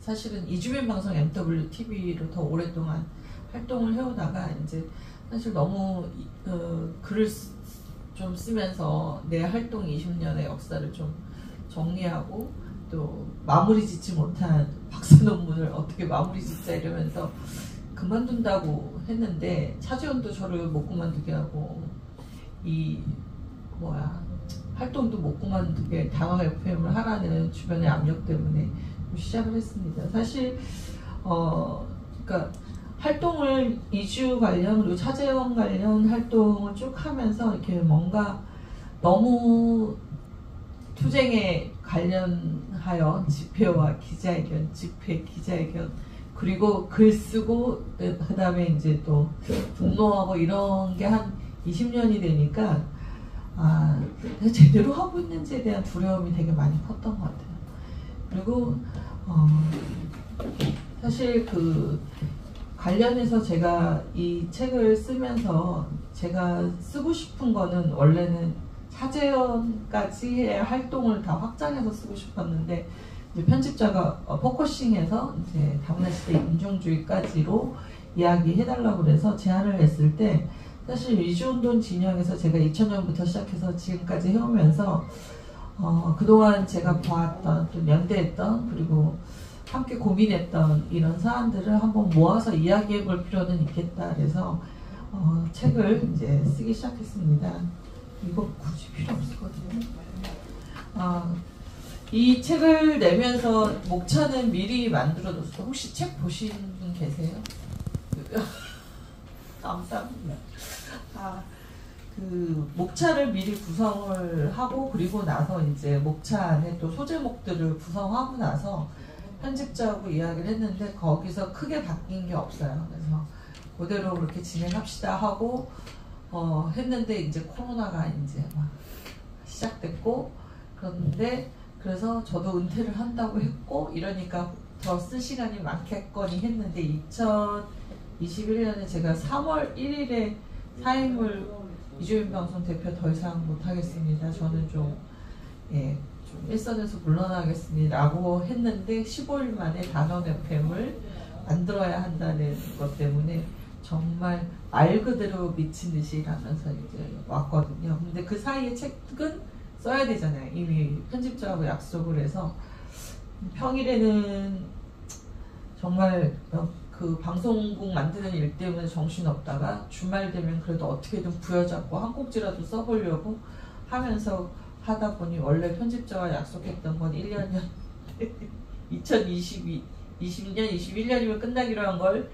사실은 이주민 방송 MWTV로 더 오랫동안 활동을 해오다가 이제 사실 너무 글을 좀 쓰면서 내 활동 20년의 역사를 좀 정리하고 또 마무리 짓지 못한 박사 논문을 어떻게 마무리 짓자 이러면서 그만둔다고 했는데 차지원도 저를 못 그만두게 하고 활동도 못 그만두게 당화 FM을 하라는 주변의 압력 때문에 시작을 했습니다. 사실 그러니까 활동을 이주 관련 그리고 차재원 관련 활동을 쭉 하면서 이렇게 뭔가 너무 투쟁에 관련하여 집회와 기자회견, 집회, 기자회견 그리고 글 쓰고 그 다음에 이제 또 분노하고 이런 게 한 20년이 되니까 제대로 하고 있는지에 대한 두려움이 되게 많이 컸던 것 같아요. 그리고 사실 그 관련해서 제가 이 책을 쓰면서 제가 쓰고 싶은 거는 원래는 차재현까지의 활동을 다 확장해서 쓰고 싶었는데 이제 편집자가 포커싱해서 이제 다문화 시대 인종주의까지로 이야기해달라고 그래서 제안을 했을 때 사실 이주운동 진영에서 제가 2000년부터 시작해서 지금까지 해오면서 그동안 제가 봐왔던 또 연대했던 그리고 함께 고민했던 이런 사안들을 한번 모아서 이야기해 볼 필요는 있겠다 그래서 책을 이제 쓰기 시작했습니다. 이거 굳이 필요 없을 것 같아요. 이 책을 내면서 목차는 미리 만들어뒀어. 혹시 책 보신 분 계세요? 감사합니다. 그 목차를 미리 구성을 하고 그리고 나서 이제 목차 안에 또 소제목들을 구성하고 나서 편집자하고 이야기를 했는데 거기서 크게 바뀐 게 없어요. 그래서 그대로 그렇게 진행합시다 하고 했는데 이제 코로나가 이제 막 시작됐고 그런데 그래서 저도 은퇴를 한다고 했고 이러니까 더 쓸 시간이 많겠거니 했는데 2021년에 제가 3월 1일에 사임을 이주민 방송 대표 더 이상 못하겠습니다. 저는 좀 일선에서 물러나겠습니다 라고 했는데 15일 만에 단원 FM을 만들어야 한다는 것 때문에 정말 말 그대로 미친 듯이 일하면서 이제 왔거든요. 근데 그 사이에 책은 써야 되잖아요. 이미 편집자하고 약속을 해서 평일에는 정말 그 방송국 만드는 일 때문에 정신없다가 주말 되면 그래도 어떻게든 부여잡고 한 꼭지라도 써보려고 하면서 하다 보니 원래 편집자와 약속했던 건 1년이었는데 2020년, 21년이면 끝나기로 한 걸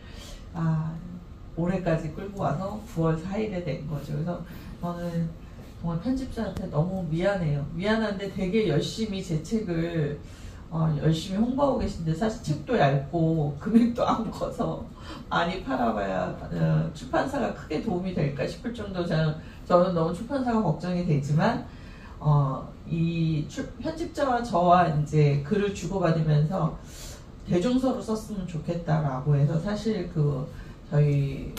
올해까지 끌고 와서 9월 4일에 된 거죠. 그래서 저는 정말 편집자한테 너무 미안해요. 미안한데 되게 열심히 제 책을 열심히 홍보하고 계신데 사실 책도 얇고 금액도 안 커서 많이 팔아봐야 출판사가 크게 도움이 될까 싶을 정도로 저는 너무 출판사가 걱정이 되지만 이 편집자와 저와 이제 글을 주고받으면서 대중서로 썼으면 좋겠다라고 해서 사실 저희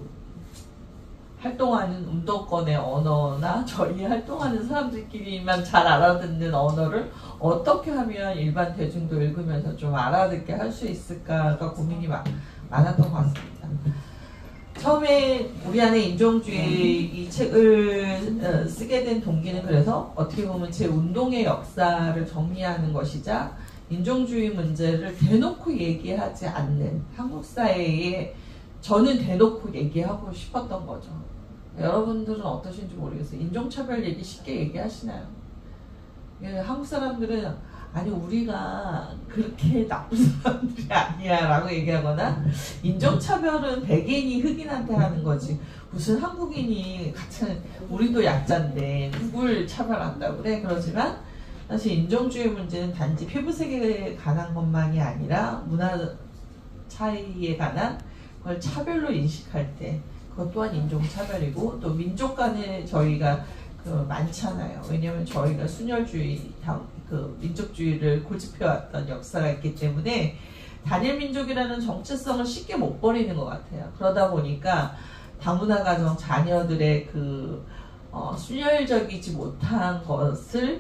활동하는 운동권의 언어나 저희 활동하는 사람들끼리만 잘 알아듣는 언어를 어떻게 하면 일반 대중도 읽으면서 좀 알아듣게 할 수 있을까가 고민이 많았던 것 같습니다. 처음에 우리 안에 인종주의 이 책을 쓰게 된 동기는 그래서 어떻게 보면 제 운동의 역사를 정리하는 것이자 인종주의 문제를 대놓고 얘기하지 않는 한국 사회에 저는 대놓고 얘기하고 싶었던 거죠. 여러분들은 어떠신지 모르겠어요. 인종차별 얘기 쉽게 얘기하시나요? 한국 사람들은 아니 우리가 그렇게 나쁜 사람들이 아니야 라고 얘기하거나 인종차별은 백인이 흑인한테 하는 거지 무슨 한국인이 같은 우리도 약자인데 누굴 차별한다고 그래. 그러지만 사실 인종주의 문제는 단지 피부색에 관한 것만이 아니라 문화 차이에 관한 그걸 차별로 인식할 때 그것 또한 인종차별이고 또 민족 간에 저희가 많잖아요. 왜냐하면 저희가 순혈주의, 민족주의를 고집해왔던 역사가 있기 때문에 단일 민족이라는 정체성을 쉽게 못 버리는 것 같아요. 그러다 보니까 다문화 가정 자녀들의 순혈적이지 못한 것을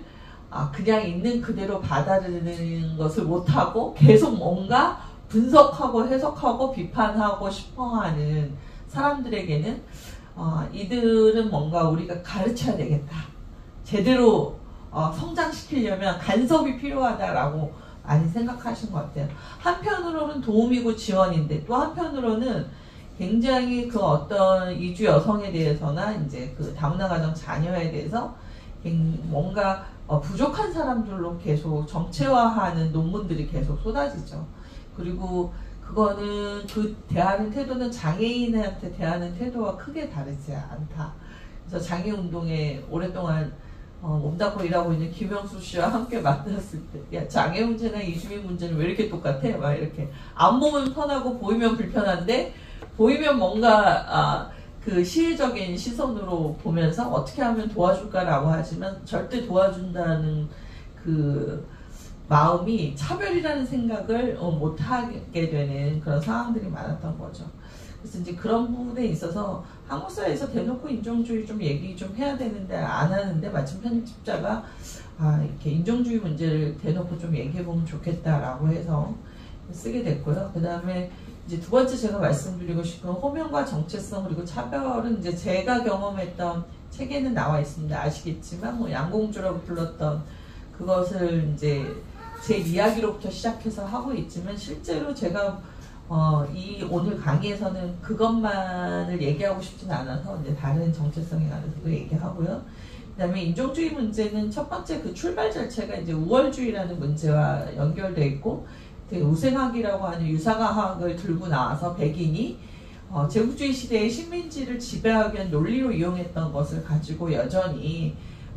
그냥 있는 그대로 받아들이는 것을 못하고 계속 뭔가 분석하고 해석하고 비판하고 싶어하는 사람들에게는 이들은 뭔가 우리가 가르쳐야 되겠다. 제대로 성장시키려면 간섭이 필요하다라고 많이 생각하신 것 같아요. 한편으로는 도움이고 지원인데 또 한편으로는 굉장히 그 어떤 이주 여성에 대해서나 이제 그 다문화 가정 자녀에 대해서 뭔가 부족한 사람들로 계속 정체화하는 논문들이 계속 쏟아지죠. 그리고 그거는 그 대하는 태도는 장애인한테 대하는 태도와 크게 다르지 않다. 그래서 장애운동에 오랫동안 몸담고 일하고 있는 김영수 씨와 함께 만났을 때, 야, 장애 문제나 이주민 문제는 왜 이렇게 똑같아? 막 이렇게. 안 보면 편하고 보이면 불편한데, 보이면 뭔가, 그 시혜적인 시선으로 보면서 어떻게 하면 도와줄까라고 하지만 절대 도와준다는 그 마음이 차별이라는 생각을 못하게 되는 그런 상황들이 많았던 거죠. 그래서 이제 그런 부분에 있어서 한국 사회에서 대놓고 인종주의 좀 얘기 좀 해야 되는데 안 하는데 마침 편집자가 이렇게 인종주의 문제를 대놓고 좀 얘기해보면 좋겠다라고 해서 쓰게 됐고요. 그 다음에 이제 두 번째 제가 말씀드리고 싶은 호명과 정체성 그리고 차별은 이제 제가 경험했던 책에는 나와 있습니다. 아시겠지만 뭐 양공주라고 불렀던 그것을 이제 제 이야기로부터 시작해서 하고 있지만 실제로 제가 이 오늘 강의에서는 그것만을 얘기하고 싶지는 않아서 이제 다른 정체성에 관해서도 얘기하고요. 그 다음에 인종주의 문제는 첫 번째 그 출발 자체가 이제 우월주의라는 문제와 연결되어 있고 우생학이라고 하는 유사과학을 들고 나와서 백인이 제국주의 시대의 식민지를 지배하기 위한 논리로 이용했던 것을 가지고 여전히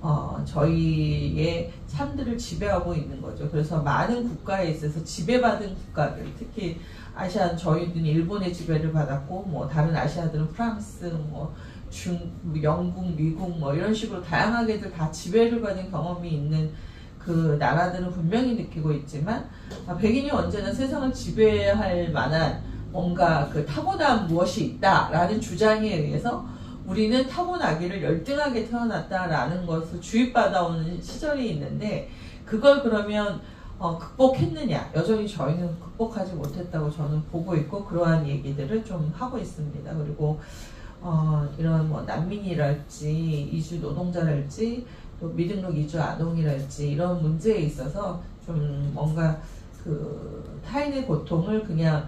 저희의 삶들을 지배하고 있는 거죠. 그래서 많은 국가에 있어서 지배받은 국가들, 특히 아시아 저희는 일본의 지배를 받았고 뭐 다른 아시아들은 프랑스, 뭐 영국, 미국 뭐 이런 식으로 다양하게들 다 지배를 받은 경험이 있는 그 나라들은 분명히 느끼고 있지만 백인이 언제나 세상을 지배할 만한 뭔가 그 타고난 무엇이 있다라는 주장에 의해서 우리는 타고나기를 열등하게 태어났다라는 것을 주입받아오는 시절이 있는데 그걸 그러면 극복했느냐? 여전히 저희는 극복하지 못했다고 저는 보고 있고 그러한 얘기들을 좀 하고 있습니다. 그리고 이런 뭐 난민이랄지 이주 노동자랄지 또 미등록 이주 아동이랄지 이런 문제에 있어서 좀 뭔가 그 타인의 고통을 그냥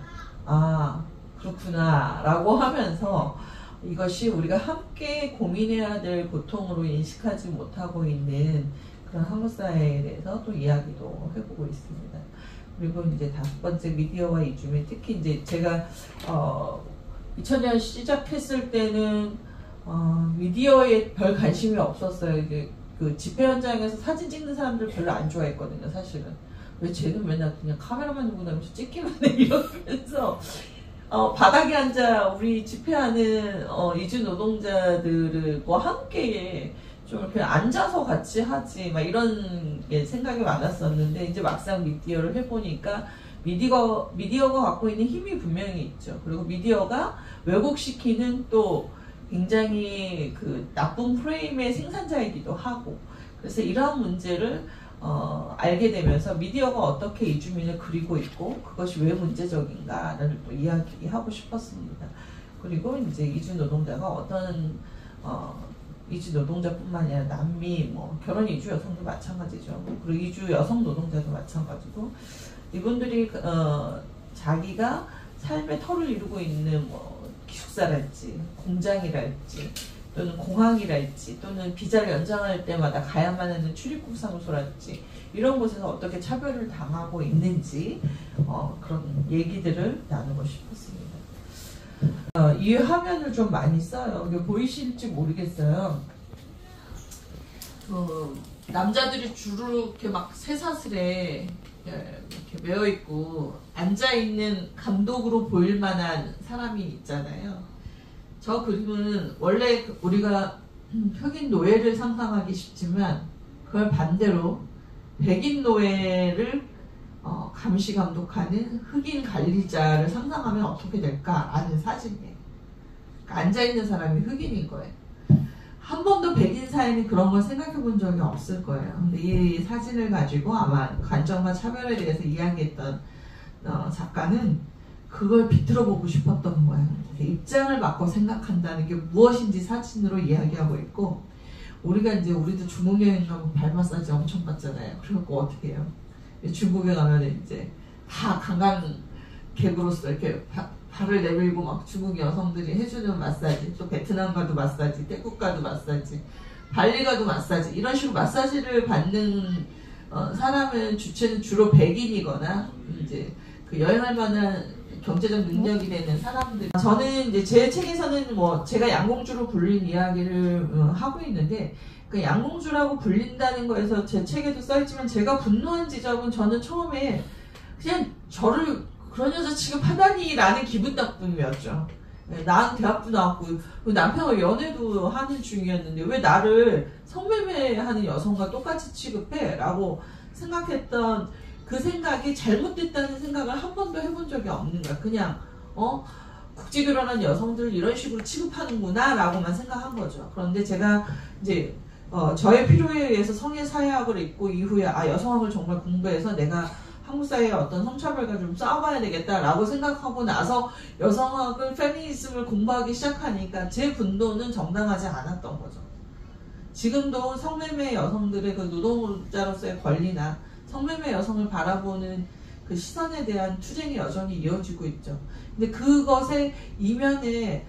그렇구나 라고 하면서 이것이 우리가 함께 고민해야 될 고통으로 인식하지 못하고 있는 그런 한국 사회에 대해서 또 이야기도 해보고 있습니다. 그리고 이제 다섯 번째 미디어와 이주민, 특히 이제 제가 2000년 시작했을 때는 미디어에 별 관심이 없었어요. 이게 그 집회 현장에서 사진 찍는 사람들 별로 안 좋아했거든요, 사실은. 왜 쟤는 맨날 그냥 카메라만 들고 다니면서 찍기만 해 이러면서 바닥에 앉아 우리 집회하는 이주 노동자들과 함께 좀 이렇게 앉아서 같이 하지 막 이런 게 생각이 많았었는데 이제 막상 미디어를 해보니까 미디어가 갖고 있는 힘이 분명히 있죠. 그리고 미디어가 왜곡시키는 또 굉장히 그 나쁜 프레임의 생산자이기도 하고 그래서 이러한 문제를 알게 되면서 미디어가 어떻게 이주민을 그리고 있고 그것이 왜 문제적인가를 또 이야기하고 싶었습니다. 그리고 이제 이주 노동자가 어떤 이주 노동자뿐만 아니라 남미, 뭐 결혼 이주 여성도 마찬가지죠. 그리고 이주 여성 노동자도 마찬가지고 이분들이 자기가 삶의 터를 이루고 있는 뭐 기숙사랄지 공장이랄지 또는 공항이랄지 또는 비자를 연장할 때마다 가야만 하는 출입국 사무소랄지 이런 곳에서 어떻게 차별을 당하고 있는지 그런 얘기들을 나누고 싶었습니다. 이 화면을 좀 많이 써요. 이게 보이실지 모르겠어요. 남자들이 주로 이렇게 막 쇠사슬에 이렇게 매어 있고 앉아 있는 감독으로 보일 만한 사람이 있잖아요. 저 그림은 원래 우리가 흑인 노예를 상상하기 쉽지만 그걸 반대로 백인 노예를 감시 감독하는 흑인 관리자를 상상하면 어떻게 될까 하는 사진이에요. 그러니까 앉아있는 사람이 흑인인 거예요. 한 번도 백인 사회는 그런 걸 생각해 본 적이 없을 거예요. 근데 이 사진을 가지고 아마 관점과 차별에 대해서 이야기했던 작가는 그걸 비틀어 보고 싶었던 거예요. 입장을 바꿔 생각한다는 게 무엇인지 사진으로 이야기하고 있고, 우리가 이제 우리도 중국 여행 가면 발 마사지 엄청 받잖아요. 그래갖고 어떻게 해요? 중국에 가면 이제 다 관광객으로서 이렇게 발을 내밀고 막 중국 여성들이 해주는 마사지, 또 베트남 가도 마사지, 태국 가도 마사지, 발리 가도 마사지, 이런 식으로 마사지를 받는 사람은 주체는 주로 백인이거나 이제 그 여행할 만한 경제적 능력이 되는 사람들. 저는 이제 제 책에서는 뭐 제가 양공주로 불린 이야기를 하고 있는데, 그 양공주라고 불린다는 거에서 제 책에도 써있지만 제가 분노한 지점은 저는 처음에 그냥 저를 그런 여자 취급하다니 라는 기분 나쁨이었죠. 나는 대학도 나왔고 남편과 연애도 하는 중이었는데 왜 나를 성매매하는 여성과 똑같이 취급해? 라고 생각했던 그 생각이 잘못됐다는 생각을 한 번도 해본 적이 없는 거야. 그냥 국제결혼한 여성들 이런 식으로 취급하는구나 라고만 생각한 거죠. 그런데 제가 이제 저의 필요에 의해서 성애사회학을 읽고 이후에 여성학을 정말 공부해서 내가 한국 사회의 어떤 성차별과 좀 싸워봐야 되겠다라고 생각하고 나서 여성학을, 페미니즘을 공부하기 시작하니까 제 분노는 정당하지 않았던 거죠. 지금도 성매매 여성들의 그 노동자로서의 권리나 성매매 여성을 바라보는 그 시선에 대한 투쟁이 여전히 이어지고 있죠. 근데 그것의 이면에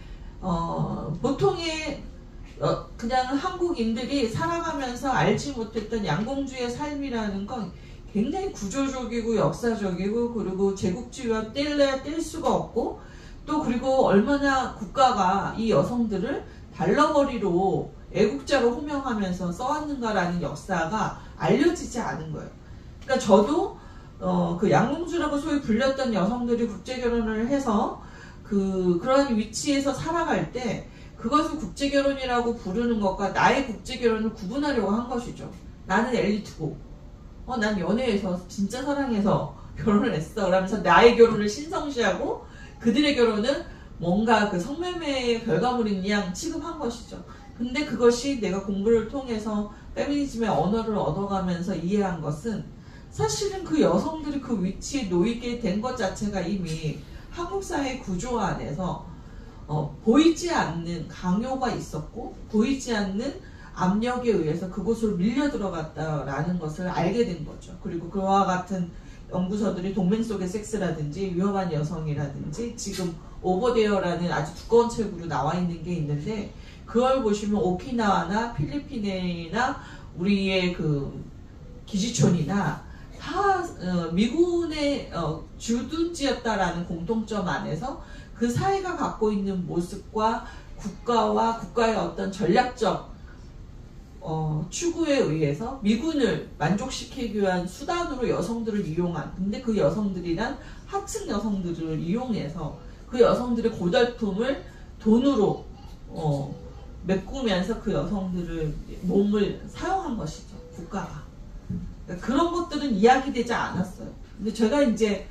보통의 그냥 한국인들이 살아가면서 알지 못했던 양공주의 삶이라는 건 굉장히 구조적이고 역사적이고, 그리고 제국주의와 뗄래야 뗄 수가 없고, 또 그리고 얼마나 국가가 이 여성들을 달러벌이로 애국자로 호명하면서 써왔는가라는 역사가 알려지지 않은 거예요. 그러니까 저도 그 양공주라고 소위 불렸던 여성들이 국제결혼을 해서 그런 위치에서 살아갈 때 그것을 국제결혼이라고 부르는 것과 나의 국제결혼을 구분하려고 한 것이죠. 나는 엘리트고 난 연애해서 진짜 사랑해서 결혼을 했어. 그러면서 나의 결혼을 신성시하고 그들의 결혼은 뭔가 그 성매매의 결과물인 양 취급한 것이죠. 근데 그것이 내가 공부를 통해서 페미니즘의 언어를 얻어가면서 이해한 것은 사실은 그 여성들이 그 위치에 놓이게 된 것 자체가 이미 한국 사회 구조 안에서 보이지 않는 강요가 있었고 보이지 않는 압력에 의해서 그곳으로 밀려 들어갔다라는 것을 알게 된 거죠. 그리고 그와 같은 연구서들이 동맹 속의 섹스라든지 위험한 여성이라든지 지금 오버데어라는 아주 두꺼운 책으로 나와 있는 게 있는데, 그걸 보시면 오키나와나 필리핀이나 우리의 그 기지촌이나 다 미군의 주둔지였다라는 공통점 안에서 그 사회가 갖고 있는 모습과 국가와 국가의 어떤 전략적 추구에 의해서 미군을 만족시키기 위한 수단으로 여성들을 이용한, 근데 그 여성들이란 하층 여성들을 이용해서 그 여성들의 고달픔을 돈으로 메꾸면서 그 여성들을 몸을 사용한 것이죠, 국가가. 그러니까 그런 것들은 이야기되지 않았어요. 근데 제가 이제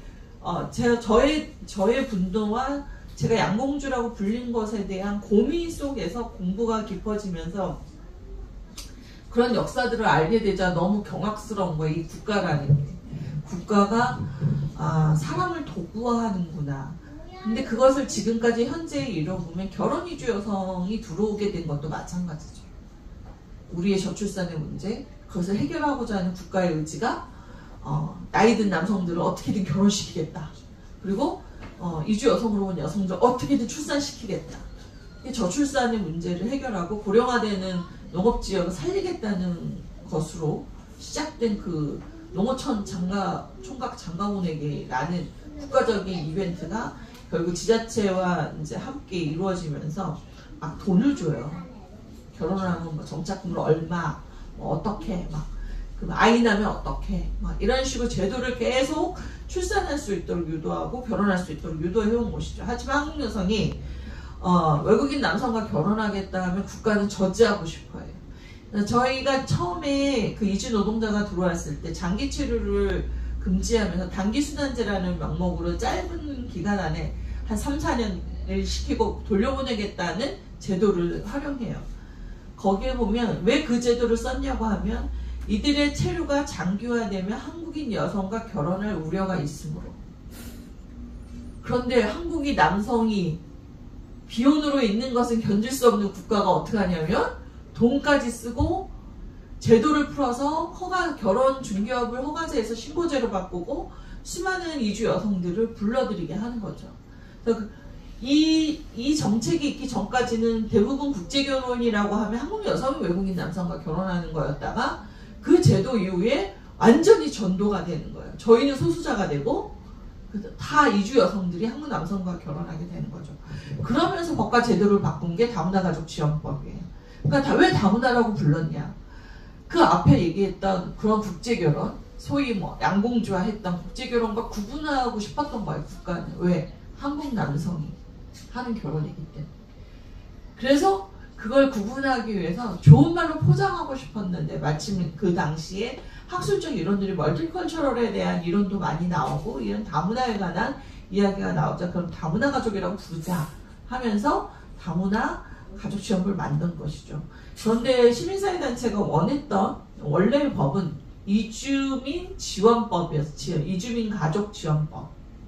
저의 분노와 제가 양공주라고 불린 것에 대한 고민 속에서 공부가 깊어지면서 그런 역사들을 알게 되자 너무 경악스러운 거예요. 이 국가라는 게. 국가가 사람을 도구화하는구나. 근데 그것을 지금까지 현재에 이뤄보면 결혼 위주 여성이 들어오게 된 것도 마찬가지죠. 우리의 저출산의 문제, 그것을 해결하고자 하는 국가의 의지가 나이 든 남성들을 어떻게든 결혼시키겠다. 그리고 이주 여성으로 온 여성들 어떻게든 출산시키겠다. 저출산의 문제를 해결하고 고령화되는 농업지역을 살리겠다는 것으로 시작된 그 농어촌 총각 장가보내기라는 국가적인 이벤트가 결국 지자체와 이제 함께 이루어지면서 막 돈을 줘요. 결혼을 하면 뭐 정착금으로 얼마, 뭐 어떻게, 막 아이 낳으면 어떻게, 막 이런 식으로 제도를 계속 출산할 수 있도록 유도하고 결혼할 수 있도록 유도해온 것이죠. 하지만 한국 여성이 외국인 남성과 결혼하겠다 하면 국가는 저지하고 싶어요. 저희가 처음에 그 이주 노동자가 들어왔을 때 장기 치료를 금지하면서 단기순환제라는 명목으로 짧은 기간 안에 한 3, 4년을 시키고 돌려보내겠다는 제도를 활용해요. 거기에 보면 왜 그 제도를 썼냐고 하면 이들의 체류가 장기화되면 한국인 여성과 결혼할 우려가 있으므로. 그런데 한국인 남성이 비혼으로 있는 것은 견딜 수 없는 국가가 어떻게 하냐면 돈까지 쓰고 제도를 풀어서 결혼 중개업을 허가제에서 신고제로 바꾸고 수많은 이주 여성들을 불러들이게 하는 거죠. 그래서 이 정책이 있기 전까지는 대부분 국제결혼이라고 하면 한국 여성이 외국인 남성과 결혼하는 거였다가 그 제도 이후에 완전히 전도가 되는 거예요. 저희는 소수자가 되고 다 이주 여성들이 한국 남성과 결혼하게 되는 거죠. 그러면서 법과 제도를 바꾼 게 다문화 가족 지원법이에요. 그러니까 왜 다문화라고 불렀냐? 그 앞에 얘기했던 그런 국제결혼, 소위 뭐 양공주화 했던 국제결혼과 구분하고 싶었던 거예요. 국가는. 왜? 한국 남성이 하는 결혼이기 때문에. 그래서 그걸 구분하기 위해서 좋은 말로 포장하고 싶었는데 마침 그 당시에 학술적 이론들이 멀티컬처럴에 대한 이론도 많이 나오고 이런 다문화에 관한 이야기가 나오자. 그럼 다문화 가족이라고 부르자 하면서 다문화 가족 지원법을 만든 것이죠. 그런데 시민사회단체가 원했던 원래의 법은 이주민 지원법이었어요. 이주민 가족 지원법.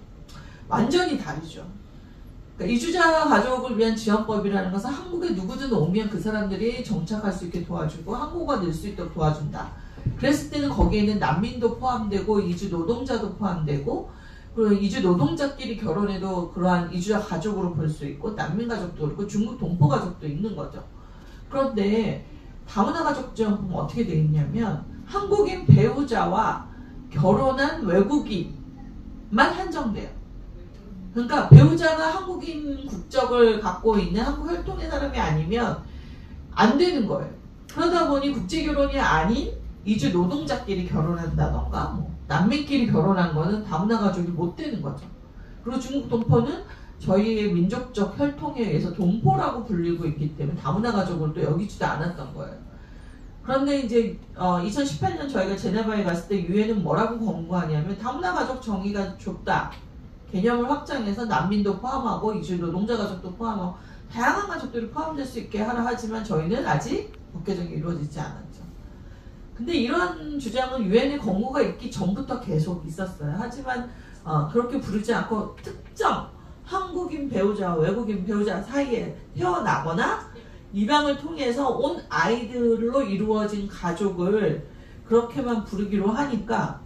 완전히 다르죠. 그러니까 이주자 가족을 위한 지원법이라는 것은 한국에 누구든 오면 그 사람들이 정착할 수 있게 도와주고 한국어가 늘 수 있도록 도와준다. 그랬을 때는 거기에는 난민도 포함되고 이주 노동자도 포함되고 그리고 이주 노동자끼리 결혼해도 그러한 이주자 가족으로 볼 수 있고 난민 가족도 그렇고 중국 동포 가족도 있는 거죠. 그런데 다문화 가족 지원법은 어떻게 되어 있냐면 한국인 배우자와 결혼한 외국인만 한정돼요. 그러니까 배우자가 한국인 국적을 갖고 있는 한국 혈통의 사람이 아니면 안 되는 거예요. 그러다 보니 국제결혼이 아닌 이주 노동자끼리 결혼한다던가 뭐 남매끼리 결혼한 거는 다문화 가족이 못 되는 거죠. 그리고 중국 동포는 저희의 민족적 혈통에 의해서 동포라고 불리고 있기 때문에 다문화 가족을 또 여기지도 않았던 거예요. 그런데 이제 2018년 저희가 제네바에 갔을 때 유엔은 뭐라고 권고하냐면 다문화 가족 정의가 좁다. 개념을 확장해서 난민도 포함하고 이주 노동자 가족도 포함하고 다양한 가족들이 포함될 수 있게 하라 하지만 저희는 아직 법 개정이 이루어지지 않았죠. 근데 이런 주장은 유엔의 권고가 있기 전부터 계속 있었어요. 하지만 그렇게 부르지 않고 특정 한국인 배우자와 외국인 배우자 사이에 태어나거나 입양을 통해서 온 아이들로 이루어진 가족을 그렇게만 부르기로 하니까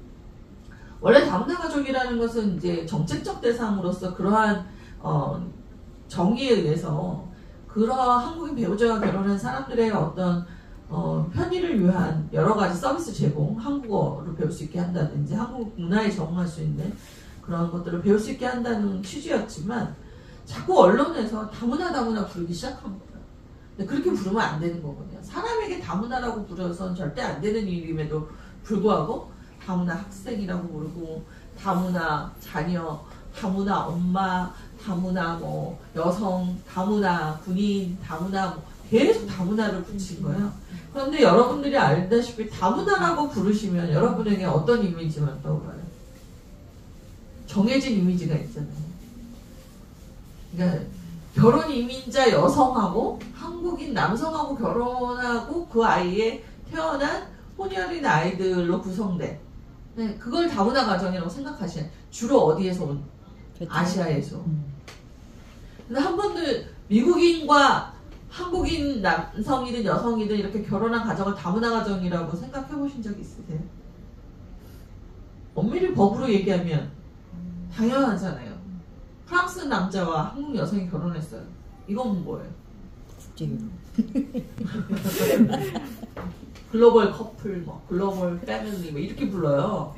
원래 다문화 가족이라는 것은 이제 정책적 대상으로서 그러한 정의에 의해서 그러한 한국인 배우자와 결혼한 사람들의 어떤 편의를 위한 여러 가지 서비스 제공, 한국어를 배울 수 있게 한다든지 한국 문화에 적응할 수 있는 그런 것들을 배울 수 있게 한다는 취지였지만 자꾸 언론에서 다문화 부르기 시작한 거예요. 근데 그렇게 부르면 안 되는 거거든요. 사람에게 다문화라고 부르서는 절대 안 되는 일임에도 불구하고 다문화 학생이라고 부르고 다문화 자녀, 다문화 엄마, 다문화 뭐 여성, 다문화 군인, 다문화 뭐 계속 다문화를 붙인 거예요. 그런데 여러분들이 알다시피 다문화라고 부르시면 여러분에게 어떤 이미지만 떠올라요? 정해진 이미지가 있잖아요. 그러니까 결혼 이민자 여성하고 한국인 남성하고 결혼하고 그 아이에 태어난 혼혈인 아이들로 구성된 네, 그걸 다문화 가정이라고 생각하시는 주로 어디에서 온? 아시아에서. 근데 한 번도 미국인과 한국인 남성이든 여성이든 이렇게 결혼한 가정을 다문화 가정이라고 생각해 보신 적 있으세요? 엄밀히 법으로 얘기하면 당연하잖아요. 프랑스 남자와 한국 여성이 결혼했어요. 이건 뭐예요? 국제결혼. 글로벌 커플, 뭐 글로벌 패밀리 뭐 이렇게 불러요.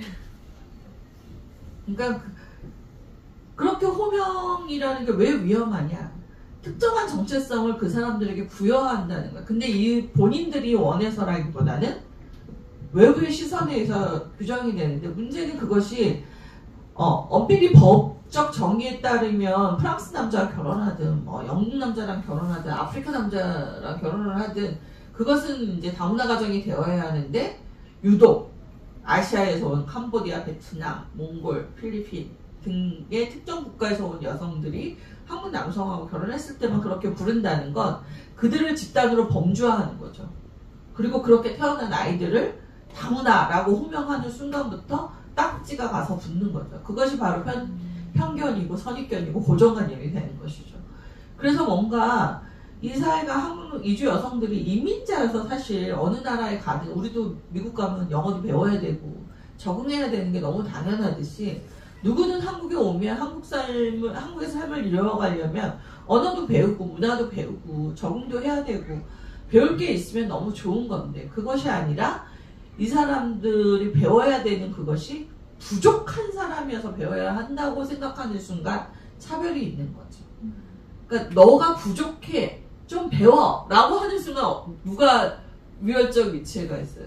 그러니까 그렇게 호명이라는 게 왜 위험하냐? 특정한 정체성을 그 사람들에게 부여한다는 거야. 근데 이 본인들이 원해서라기보다는 외부의 시선에 의해서 규정이 되는데 문제는 그것이 엄밀히 법적 정의에 따르면 프랑스 남자와 결혼하든 뭐 영국 남자랑 결혼하든 아프리카 남자랑 결혼을 하든 그것은 이제 다문화 가정이 되어야 하는데 유독 아시아에서 온 캄보디아, 베트남, 몽골, 필리핀 등의 특정 국가에서 온 여성들이 한국 남성하고 결혼했을 때만 그렇게 부른다는 건 그들을 집단으로 범주화하는 거죠. 그리고 그렇게 태어난 아이들을 다문화라고 호명하는 순간부터 딱지가 가서 붙는 거죠. 그것이 바로 편견이고 선입견이고 고정관념이 되는 것이죠. 그래서 뭔가 이 사회가 한국 이주 여성들이 이민자여서 사실 어느 나라에 가든 우리도 미국 가면 영어도 배워야 되고 적응해야 되는 게 너무 당연하듯이 누구는 한국에 오면 한국의 삶을 이어가려면 언어도 배우고 문화도 배우고 적응도 해야 되고 배울 게 있으면 너무 좋은 건데 그것이 아니라 이 사람들이 배워야 되는 그것이 부족한 사람이어서 배워야 한다고 생각하는 순간 차별이 있는 거죠. 그러니까 너가 부족해 좀 배워 라고 하는 순간 누가 위월적 위치가 있어요.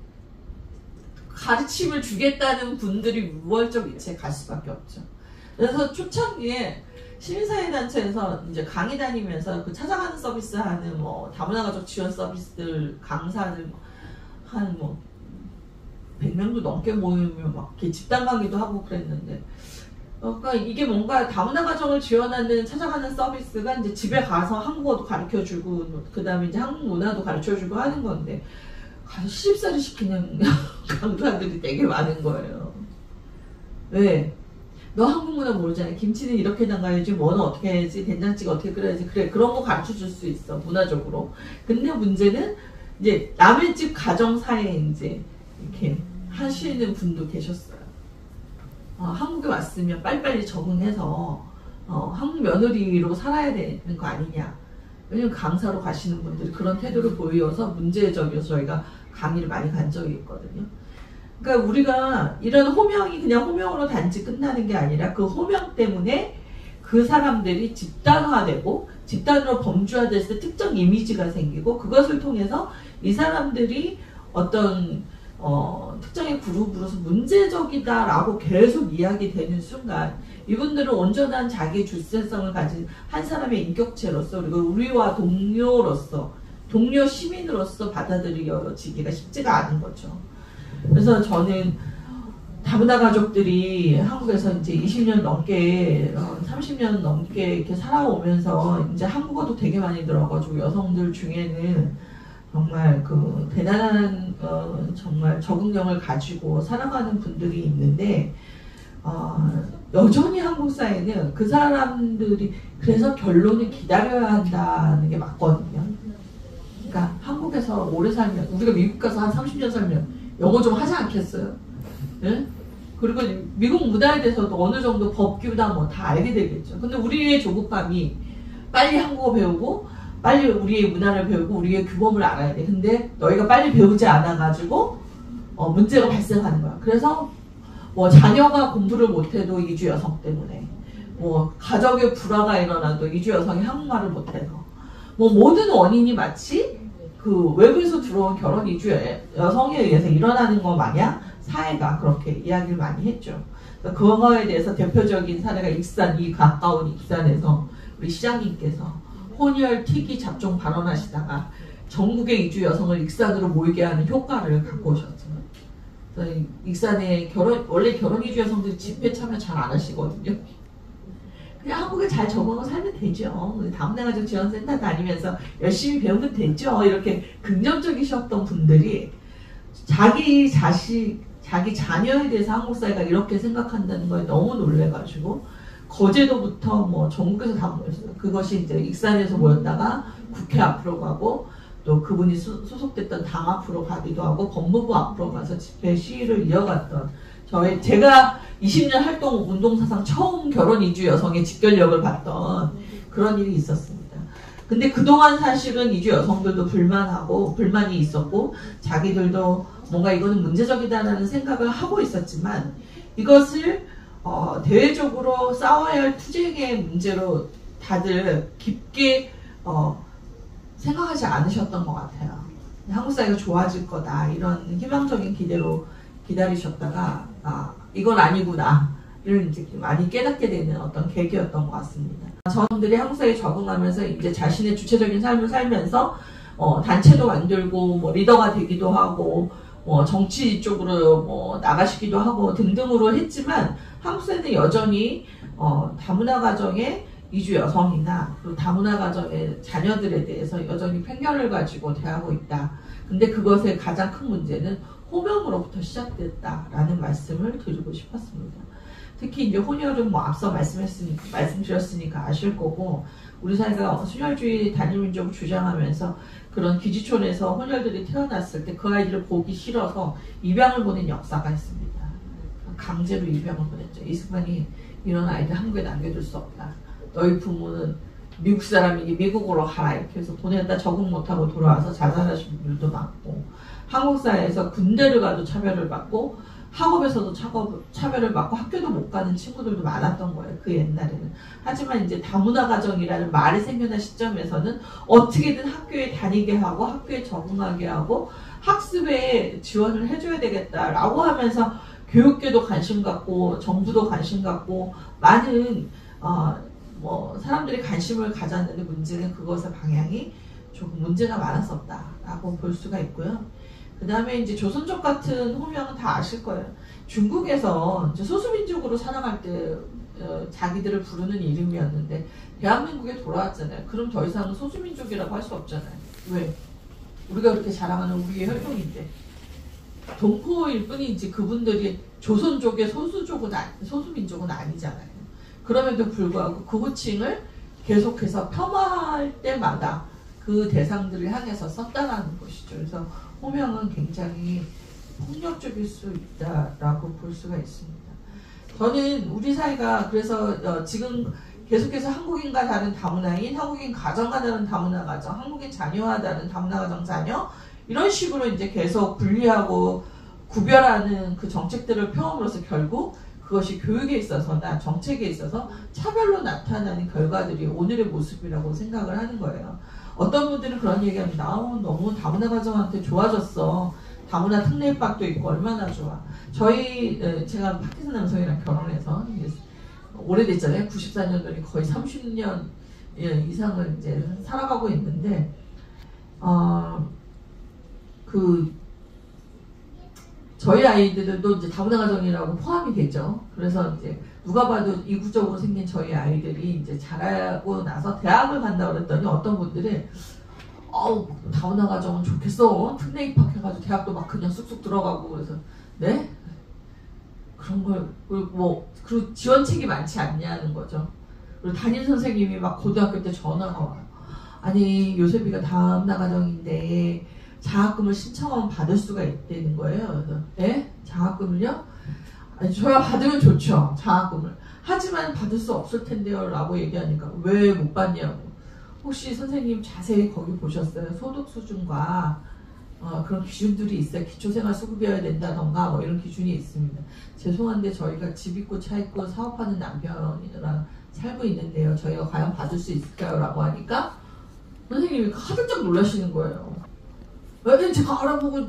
가르침을 주겠다는 분들이 우월적 위치에 갈 수밖에 없죠. 그래서 초창기에 시민사회단체에서 이제 강의 다니면서 그 찾아가는 서비스 하는 뭐 다문화 가족 지원 서비스들 강사들 한 뭐 100명도 넘게 모이면 막 이렇게 집단 강의도 하고 그랬는데 그러니까 이게 뭔가 다문화 가정을 지원하는 찾아가는 서비스가 이제 집에 가서 한국어도 가르쳐주고 그 다음에 이제 한국 문화도 가르쳐주고 하는 건데 가서 시집살이 시키는 강사들이 되게 많은 거예요. 왜? 너 한국 문화 모르잖아. 김치는 이렇게 담가야지, 뭐는 어떻게 해야지, 된장찌개 어떻게 끓여야지. 그래, 그런 거 가르쳐 줄 수 있어, 문화적으로. 근데 문제는 이제 남의 집 가정사에 이제 이렇게 하시는 분도 계셨어요. 한국에 왔으면 빨리빨리 적응해서 한국 며느리로 살아야 되는 거 아니냐. 왜냐면 강사로 가시는 분들이 그런 태도를 보여서 문제적이어서 저희가 강의를 많이 간 적이 있거든요. 그러니까 우리가 이런 호명이 그냥 호명으로 단지 끝나는 게 아니라 그 호명 때문에 그 사람들이 집단화되고 집단으로 범주화됐을 때 특정 이미지가 생기고 그것을 통해서 이 사람들이 어떤 특정의 그룹으로서 문제적이다라고 계속 이야기되는 순간 이분들은 온전한 자기 주체성을 가진 한 사람의 인격체로서 그리고 우리와 동료 시민으로서 받아들여지기가 쉽지가 않은 거죠. 그래서 저는 다문화 가족들이 한국에서 이제 20년 넘게 30년 넘게 이렇게 살아오면서 이제 한국어도 되게 많이 들어가지고 여성들 중에는 정말 그 대단한 정말 적응력을 가지고 살아가는 분들이 있는데 여전히 한국 사회는 그 사람들이 그래서 결론을 기다려야 한다는 게 맞거든요. 그러니까 한국에서 오래 살면 우리가 미국 가서 한 30년 살면 영어 좀 하지 않겠어요? 네? 그리고 미국 문화에 대해서도 어느 정도 법규다 뭐 다 알게 되겠죠. 근데 우리의 조급함이 빨리 한국어 배우고 빨리 우리의 문화를 배우고 우리의 규범을 알아야 돼. 근데 너희가 빨리 배우지 않아가지고 문제가 발생하는 거야. 그래서 뭐 자녀가 공부를 못해도 이주 여성 때문에 뭐 가정의 불화가 일어나도 이주 여성이 한국말을 못해서 뭐 모든 원인이 마치 그 외부에서 들어온 결혼 이주 여성에 의해서 일어나는 것 마냥 사회가 그렇게 이야기를 많이 했죠. 그거에 대해서 대표적인 사례가 익산, 이 가까운 익산에서 우리 시장님께서 혼혈 특이 잡종 발언하시다가 전국의 이주 여성을 익산으로 모이게 하는 효과를 갖고 오셨죠. 익산에 원래 결혼 이주 여성들이 집회 참여 잘 안 하시거든요. 그냥 한국에 잘 적응을 살면 되죠. 다문화 가족 지원센터 다니면서 열심히 배우면 되죠. 이렇게 긍정적이셨던 분들이 자기 자녀에 대해서 한국 사회가 이렇게 생각한다는 거에 너무 놀래가지고 거제도부터 뭐 전국에서 다 모였어요. 그것이 이제 익산에서 모였다가 국회 앞으로 가고 또 그분이 소속됐던 당 앞으로 가기도 하고 법무부 앞으로 가서 집회 시위를 이어갔던 제가 20년 활동 운동사상 처음 결혼 이주 여성의 직결력을 봤던 그런 일이 있었습니다. 근데 그동안 사실은 이주 여성들도 불만이 있었고 자기들도 뭔가 이거는 문제적이다라는 생각을 하고 있었지만 이것을 대외적으로 싸워야 할 투쟁의 문제로 다들 깊게 생각하지 않으셨던 것 같아요. 한국 사회가 좋아질 거다 이런 희망적인 기대로 기다리셨다가 이건 아니구나 이런 이제 많이 깨닫게 되는 어떤 계기였던 것 같습니다. 저들이 한국 사회에 적응하면서 이제 자신의 주체적인 삶을 살면서 단체도 만들고 뭐 리더가 되기도 하고 정치 쪽으로 나가시기도 하고 등등으로 했지만 한국 사회는 여전히 다문화 가정의 이주 여성이나 또 다문화 가정의 자녀들에 대해서 여전히 편견을 가지고 대하고 있다. 근데 그것의 가장 큰 문제는 호명으로부터 시작됐다라는 말씀을 드리고 싶었습니다. 특히 이제 혼혈은 뭐 앞서 말씀드렸으니까 아실 거고, 우리 사회가 순혈주의 단일민족을 주장하면서 그런 기지촌에서 혼혈들이 태어났을 때 그 아이들을 보기 싫어서 입양을 보낸 역사가 있습니다. 강제로 입양을 보냈죠. 이승만이 이런 아이들 한국에 남겨둘 수 없다. 너희 부모는 미국 사람이니 미국으로 가라 이렇게 해서 보내다 적응 못하고 돌아와서 자살하신 분들도 많고, 한국 사회에서 군대를 가도 차별을 받고 학업에서도 차별을 받고 학교도 못 가는 친구들도 많았던 거예요. 그 옛날에는. 하지만 이제 다문화 가정이라는 말이 생겨난 시점에서는 어떻게든 학교에 다니게 하고 학교에 적응하게 하고 학습에 지원을 해줘야 되겠다라고 하면서 교육계도 관심 갖고 정부도 관심 갖고 많은 사람들이 관심을 가졌는데, 문제는 그것의 방향이 조금 문제가 많았었다라고 볼 수가 있고요. 그 다음에 이제 조선족 같은 호명은 다 아실 거예요. 중국에서 이제 소수민족으로 살아갈 때 자기들을 부르는 이름이었는데 대한민국에 돌아왔잖아요. 그럼 더 이상 소수민족이라고 할 수 없잖아요. 왜? 우리가 그렇게 자랑하는 우리의 혈통인데. 동포일 뿐이지 그분들이 조선족의 소수민족은 아니잖아요. 그럼에도 불구하고 그 호칭을 계속해서 폄하할 때마다 그 대상들을 향해서 썼다라는 것이죠. 그래서 호명은 굉장히 폭력적일 수 있다라고 볼 수가 있습니다. 저는 우리 사회가 그래서 지금 계속해서 한국인과 다른 다문화인, 한국인 가정과 다른 다문화 가정, 한국인 자녀와 다른 다문화 가정 자녀, 이런 식으로 이제 계속 분리하고 구별하는 그 정책들을 펴옴으로써 결국 그것이 교육에 있어서나 정책에 있어서 차별로 나타나는 결과들이 오늘의 모습이라고 생각을 하는 거예요. 어떤 분들은 그런 얘기합니다. 너무 다문화 가정한테 좋아졌어. 다문화 특례 입학도 있고 얼마나 좋아. 제가 파키스탄 남성이랑 결혼해서 오래됐잖아요. 94년도니 거의 30년 이상을 이제 살아가고 있는데, 저희 아이들도 이제 다문화 가정이라고 포함이 되죠. 그래서 이제 누가 봐도 이국적으로 생긴 저희 아이들이 이제 자라고 나서 대학을 간다고 그랬더니 어떤 분들이 다문화 가정은 좋겠어. 특례 입학해가지고 대학도 막 그냥 쑥쑥 들어가고. 그래서 네? 그런 걸 그리고 지원책이 많지 않냐는 거죠. 그리고 담임 선생님이 막 고등학교 때 전화가 와요. 아니 요셉이가 다문화 가정인데 장학금을 신청하면 받을 수가 있다는 거예요. 그래서 네? 장학금을요? 아니, 저야 받으면 좋죠. 장학금을. 하지만 받을 수 없을 텐데요 라고 얘기하니까 왜 못 받냐고. 혹시 선생님 자세히 거기 보셨어요? 소득 수준과 그런 기준들이 있어요. 기초생활수급이어야 된다던가 뭐 이런 기준이 있습니다. 죄송한데 저희가 집 있고 차 있고 사업하는 남편이랑 살고 있는데요. 저희가 과연 받을 수 있을까요? 라고 하니까 선생님이 화들짝 놀라시는 거예요. 제가 알아보고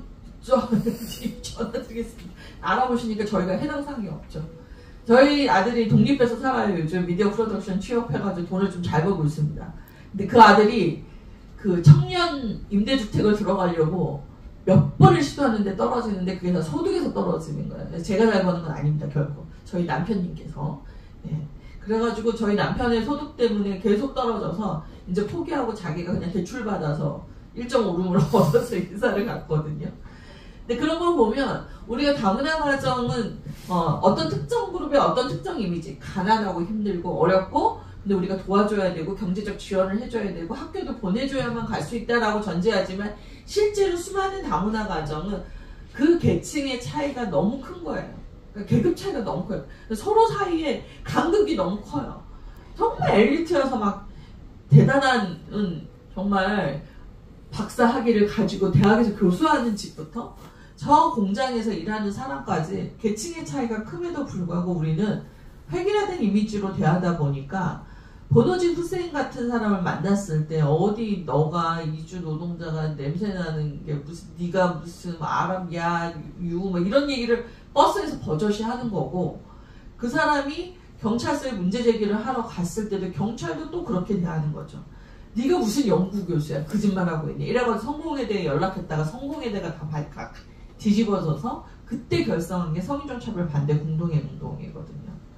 전화드리겠습니다. 알아보시니까 저희가 해당 사항이 없죠. 저희 아들이 독립해서 살아요. 요즘 미디어 프로덕션 취업해가지고 돈을 좀 잘 벌고 있습니다. 근데 그 아들이 그 청년 임대주택을 들어가려고 몇 번을 시도하는데 떨어지는데 그게 다 소득에서 떨어지는 거예요. 제가 잘 버는 건 아닙니다. 결국 저희 남편님께서. 네. 그래가지고 저희 남편의 소득 때문에 계속 떨어져서 이제 포기하고 자기가 그냥 대출받아서 1.5룸을 얻어서 이사를 갔거든요. 근데 그런 걸 보면 우리가 다문화 가정은 어떤 특정 그룹의 어떤 특정 이미지, 가난하고 힘들고 어렵고, 근데 우리가 도와줘야 되고 경제적 지원을 해줘야 되고 학교도 보내줘야만 갈 수 있다라고 전제하지만 실제로 수많은 다문화 가정은 그 계층의 차이가 너무 큰 거예요. 그러니까 계급 차이가 너무 커요. 서로 사이에 간극이 너무 커요. 정말 엘리트여서 막 대단한 정말 박사 학위를 가지고 대학에서 교수하는 집부터 저 공장에서 일하는 사람까지 계층의 차이가 큼에도 불구하고 우리는 획일화된 이미지로 대하다 보니까 번호진 후세인 같은 사람을 만났을 때 어디 너가 이주 노동자가 냄새나는 게 무슨 네가 무슨 아랍야 유 뭐 이런 얘기를 버스에서 버젓이 하는 거고, 그 사람이 경찰서에 문제 제기를 하러 갔을 때도 경찰도 또 그렇게 대하는 거죠. 네가 무슨 연구교수야 거짓말하고 있니 이래가지고 성공회대에 연락했다가 성공회대가 다 뒤집어져서 그때 결성한 게 성인종차별 반대 공동의 운동이거든요.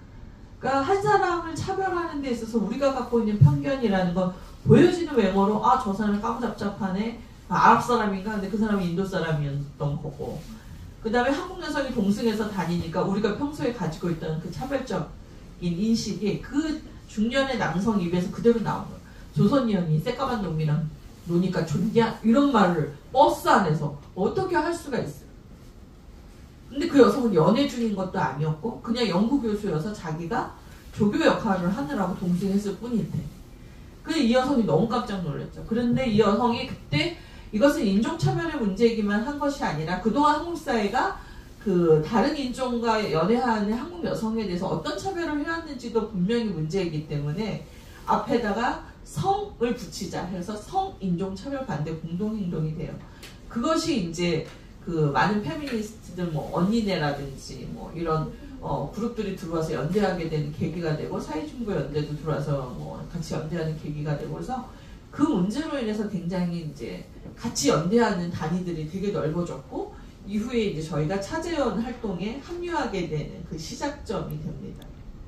그러니까 한 사람을 차별하는 데 있어서 우리가 갖고 있는 편견이라는 건 보여지는 외모로 아, 저 사람이 까무잡잡하네. 아랍 사람인가? 근데 그 사람이 인도 사람이었던 거고. 그 다음에 한국 여성이 동승해서 다니니까 우리가 평소에 가지고 있던 그 차별적인 인식이 그 중년의 남성 입에서 그대로 나온 거야. 조선인이 새까만 놈이랑 노니까 좋냐? 이런 말을 버스 안에서 어떻게 할 수가 있어요. 근데 그 여성은 연애 중인 것도 아니었고 그냥 연구교수여서 자기가 조교 역할을 하느라고 동승했을 뿐인데 근데 이 여성이 너무 깜짝 놀랐죠. 그런데 이 여성이 그때 이것은 인종차별의 문제이기만 한 것이 아니라 그동안 한국 사회가 그 다른 인종과 연애하는 한국 여성에 대해서 어떤 차별을 해왔는지도 분명히 문제이기 때문에 앞에다가 성을 붙이자 해서 성인종차별 반대 공동행동이 돼요. 그것이 이제 그 많은 페미니스트들 뭐 언니네라든지 뭐 이런 그룹들이 들어와서 연대하게 되는 계기가 되고 사회중보 연대도 들어와서 뭐 같이 연대하는 계기가 되고 그래서 그 문제로 인해서 굉장히 이제 같이 연대하는 단위들이 되게 넓어졌고 이후에 이제 저희가 차재원 활동에 합류하게 되는 그 시작점이 됩니다.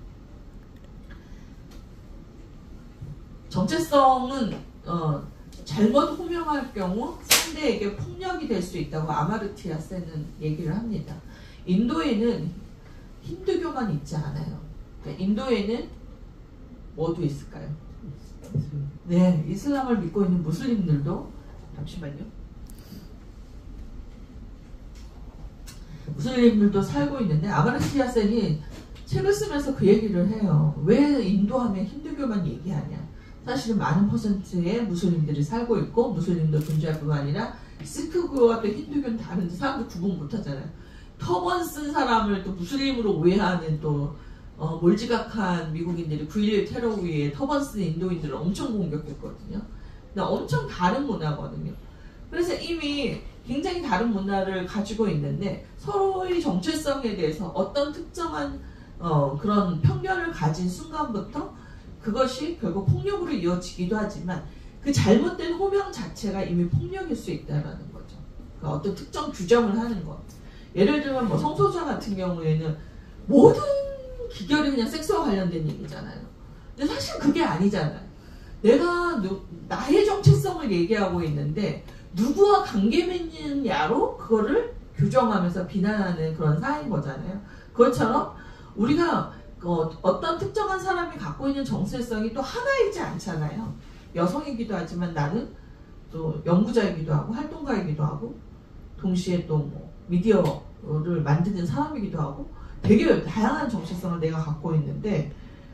정체성은 잘못 호명할 경우 상대에게 폭력이 될 수 있다고 아마르티아 센은 얘기를 합니다. 인도에는 힌두교만 있지 않아요. 그러니까 인도에는 뭐도 있을까요? 네, 이슬람을 믿고 있는 무슬림들도 잠시만요. 무슬림들도 살고 있는데 아마르티아 센이 책을 쓰면서 그 얘기를 해요. 왜 인도하면 힌두교만 얘기하냐? 사실은 많은 퍼센트의 무슬림들이 살고 있고 무슬림도 존재할 뿐만 아니라 시크교와 또 힌두교는 다른데 사람들 구분 못하잖아요. 터번 쓴 사람을 또 무슬림으로 오해하는 또 몰지각한 미국인들이 9.11 테러 후에 터번 쓴 인도인들을 엄청 공격했거든요. 근데 엄청 다른 문화거든요. 그래서 이미 굉장히 다른 문화를 가지고 있는데 서로의 정체성에 대해서 어떤 특정한 그런 편견을 가진 순간부터 그것이 결국 폭력으로 이어지기도 하지만 그 잘못된 호명 자체가 이미 폭력일 수 있다는 거죠. 그러니까 어떤 특정 규정을 하는 것. 예를 들면 뭐 성소수자 같은 경우에는 모든 기결이 그냥 섹스와 관련된 얘기잖아요. 근데 사실 그게 아니잖아요. 내가 나의 정체성을 얘기하고 있는데 누구와 관계 맺느냐로 그거를 규정하면서 비난하는 그런 사회인 거잖아요. 그것처럼 우리가 어떤 특정한 사람이 갖고 있는 정체성이 또 하나이지 않잖아요. 여성이기도 하지만 나는 또 연구자이기도 하고 활동가이기도 하고 동시에 또 뭐 미디어를 만드는 사람이기도 하고 되게 다양한 정체성을 내가 갖고 있는데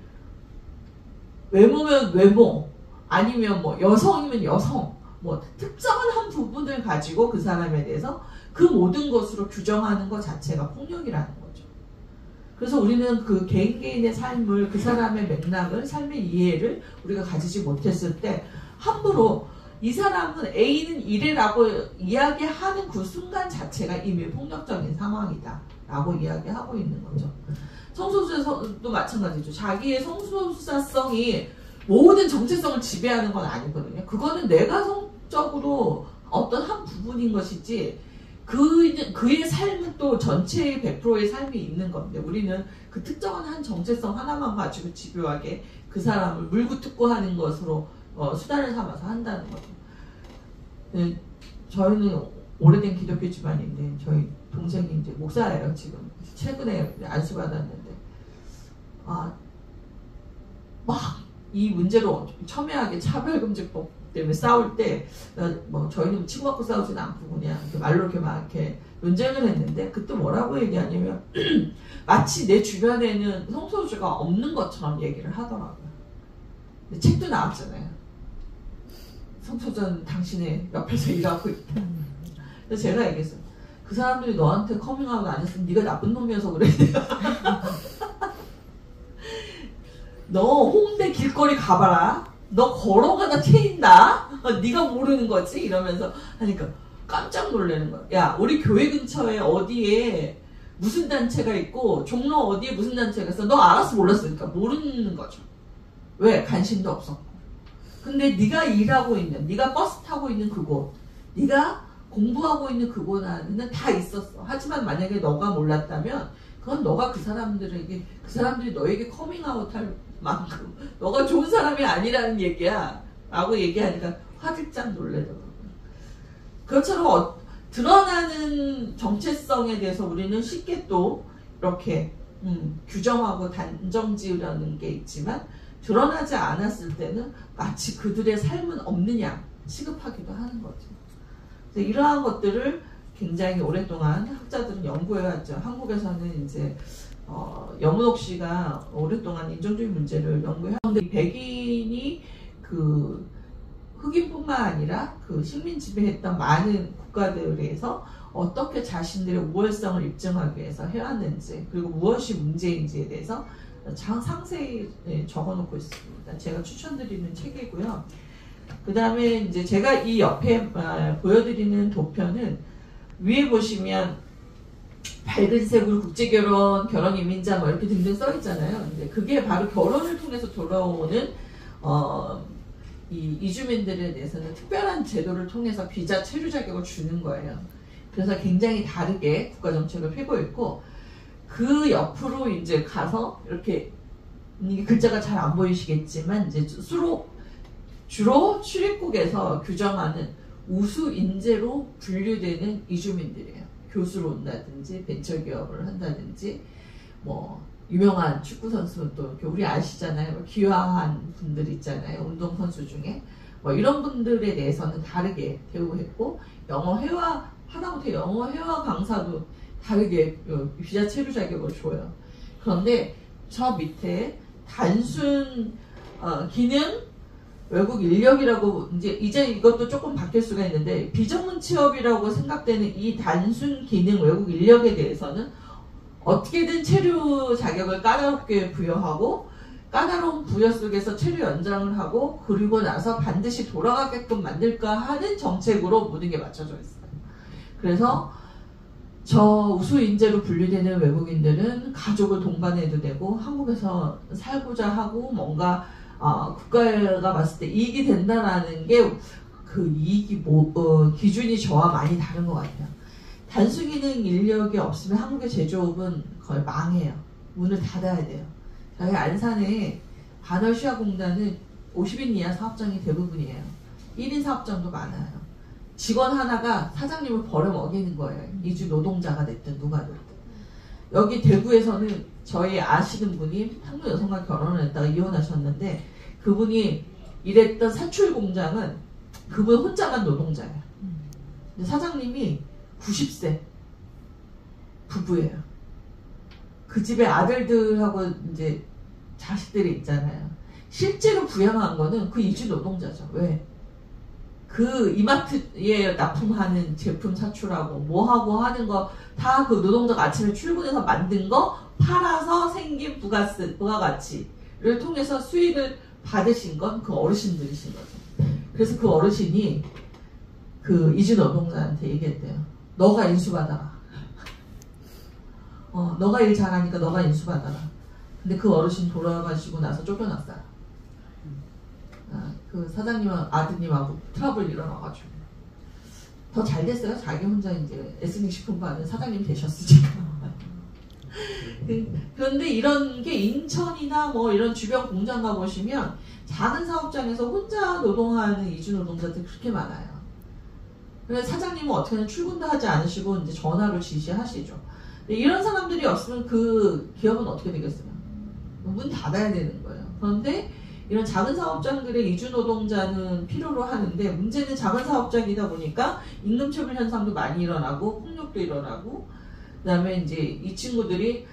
외모면 외모 아니면 뭐 여성이면 여성 뭐 특정한 한 부분을 가지고 그 사람에 대해서 그 모든 것으로 규정하는 것 자체가 폭력이라는 거죠. 그래서 우리는 그 개인의 삶을 그 사람의 맥락을 삶의 이해를 우리가 가지지 못했을 때 함부로 이 사람은 A는 이래라고 이야기하는 그 순간 자체가 이미 폭력적인 상황이다 라고 이야기하고 있는 거죠. 성소수자도 마찬가지죠. 자기의 성소수자성이 모든 정체성을 지배하는 건 아니거든요. 그거는 내가 성적으로 어떤 한 부분인 것이지 그의 삶은 또 전체의 100%의 삶이 있는 건데 우리는 그 특정한 한 정체성 하나만 가지고 집요하게 그 사람을 물구뜯고하는 것으로 수단을 삼아서 한다는 거죠. 네, 저희는 오래된 기독교 집안인데 저희 동생이 이제 목사예요. 지금 최근에 안수받았는데 막 이 문제로 첨예하게 차별금지법 때문에 싸울 때 뭐 저희는 치고받고 싸우지는 않고 그냥 이렇게 말로 이렇게 막 이렇게 논쟁을 했는데 그때 뭐라고 얘기하냐면 마치 내 주변에는 성소수자가 없는 것처럼 얘기를 하더라고요. 근데 책도 나왔잖아요. 성소수자는 당신의 옆에서 일하고 있다. 그래서 제가 얘기했어요. 그 사람들이 너한테 커밍아웃 안 했으면 네가 나쁜 놈이어서 그래. 너 홍대 길거리 가봐라. 너 걸어가다 트인다. 네가 모르는 거지? 이러면서 하니까 깜짝 놀라는 거야. 야, 우리 교회 근처에 어디에 무슨 단체가 있고 종로 어디에 무슨 단체가 있어. 너 알았어 몰랐으니까 모르는 거죠. 왜? 관심도 없었고. 근데 네가 일하고 있는, 네가 버스 타고 있는 그곳, 네가 공부하고 있는 그곳 안에는 다 있었어. 하지만 만약에 너가 몰랐다면 그건 너가 그 사람들이 너에게 커밍아웃 할 만큼 너가 좋은 사람이 아니라는 얘기야 라고 얘기하니까 화들짝 놀래더라고요. 그것처럼 드러나는 정체성에 대해서 우리는 쉽게 또 이렇게 규정하고 단정 지으려는 게 있지만 드러나지 않았을 때는 마치 그들의 삶은 없느냐 취급하기도 하는 거죠. 그래서 이러한 것들을 굉장히 오랫동안 학자들은 연구해왔죠. 한국에서는 이제 염은옥 씨가 오랫동안 인종주의 문제를 연구해왔는데 백인이 그 흑인뿐만 아니라 그 식민 지배했던 많은 국가들에서 어떻게 자신들의 우월성을 입증하기 위해서 해왔는지 그리고 무엇이 문제인지에 대해서 상세히 적어놓고 있습니다. 제가 추천드리는 책이고요. 그 다음에 이제 제가 이 옆에 보여드리는 도표는 위에 보시면 밝은 색으로 국제결혼, 결혼이민자 뭐 이렇게 등등 써 있잖아요. 근데 그게 바로 결혼을 통해서 돌아오는 이 이주민들에 대해서는 특별한 제도를 통해서 비자 체류 자격을 주는 거예요. 그래서 굉장히 다르게 국가 정책을 펴고 있고 그 옆으로 이제 가서 이렇게 이게 글자가 잘 안 보이시겠지만 이제 주로 출입국에서 규정하는 우수 인재로 분류되는 이주민들이에요. 교수로 온다든지 벤처기업을 한다든지 뭐 유명한 축구 선수는 또 이렇게 우리 아시잖아요. 기여한 분들 있잖아요. 운동선수 중에 뭐 이런 분들에 대해서는 다르게 대우했고 영어 회화 하다못해 영어 회화 강사도 다르게 비자 체류 자격을 줘요. 그런데 저 밑에 단순 기능 외국 인력이라고 이제 이것도 조금 바뀔 수가 있는데 비전문 취업이라고 생각되는 이 단순 기능 외국 인력에 대해서는 어떻게든 체류 자격을 까다롭게 부여하고 까다로운 부여 속에서 체류 연장을 하고 그리고 나서 반드시 돌아가게끔 만들까 하는 정책으로 모든 게 맞춰져 있어요. 그래서 저 우수 인재로 분류되는 외국인들은 가족을 동반해도 되고 한국에서 살고자 하고 뭔가 국가가 봤을 때 이익이 된다라는 게 그 이익이 기준이 저와 많이 다른 것 같아요. 단순 기능 인력이 없으면 한국의 제조업은 거의 망해요. 문을 닫아야 돼요. 저희 안산에 반월시화공단은 50인 이하 사업장이 대부분이에요. 1인 사업장도 많아요. 직원 하나가 사장님을 벌어먹이는 거예요. 이주 노동자가 됐든 누가 됐든. 여기 대구에서는 저희 아시는 분이 한국 여성과 결혼을 했다가 이혼하셨는데 그분이 일했던 사출 공장은 그분 혼자만 노동자예요. 근데 사장님이 90세 부부예요. 그 집에 아들들하고 이제 자식들이 있잖아요. 실제로 부양한 거는 그 이주 노동자죠. 왜? 그 이마트에 납품하는 제품 사출하고 뭐하고 하는 거 다 그 노동자가 아침에 출근해서 만든 거 팔아서 생긴 부가가치를 통해서 수익을 받으신 건 그 어르신들이신 거죠. 그래서 그 어르신이 그 이주 노동자한테 얘기했대요. 너가 인수받아라. 너가 일 잘하니까 너가 인수받아라. 근데 그 어르신 돌아가시고 나서 쫓겨났어요. 그 사장님은 아드님하고 트러블 일어나가지고 더 잘 됐어요. 자기 혼자 이제 에스닉 식품반은 사장님 되셨으니까. 그런데 이런 게 인천이나 뭐 이런 주변 공장 가보시면 작은 사업장에서 혼자 노동하는 이주 노동자들이 그렇게 많아요. 그래서 사장님은 어떻게든 출근도 하지 않으시고 이제 전화로 지시하시죠. 이런 사람들이 없으면 그 기업은 어떻게 되겠어요? 문 닫아야 되는 거예요. 그런데 이런 작은 사업장들의 이주 노동자는 필요로 하는데 문제는 작은 사업장이다 보니까 임금체불 현상도 많이 일어나고 폭력도 일어나고 그다음에 이제 이 친구들이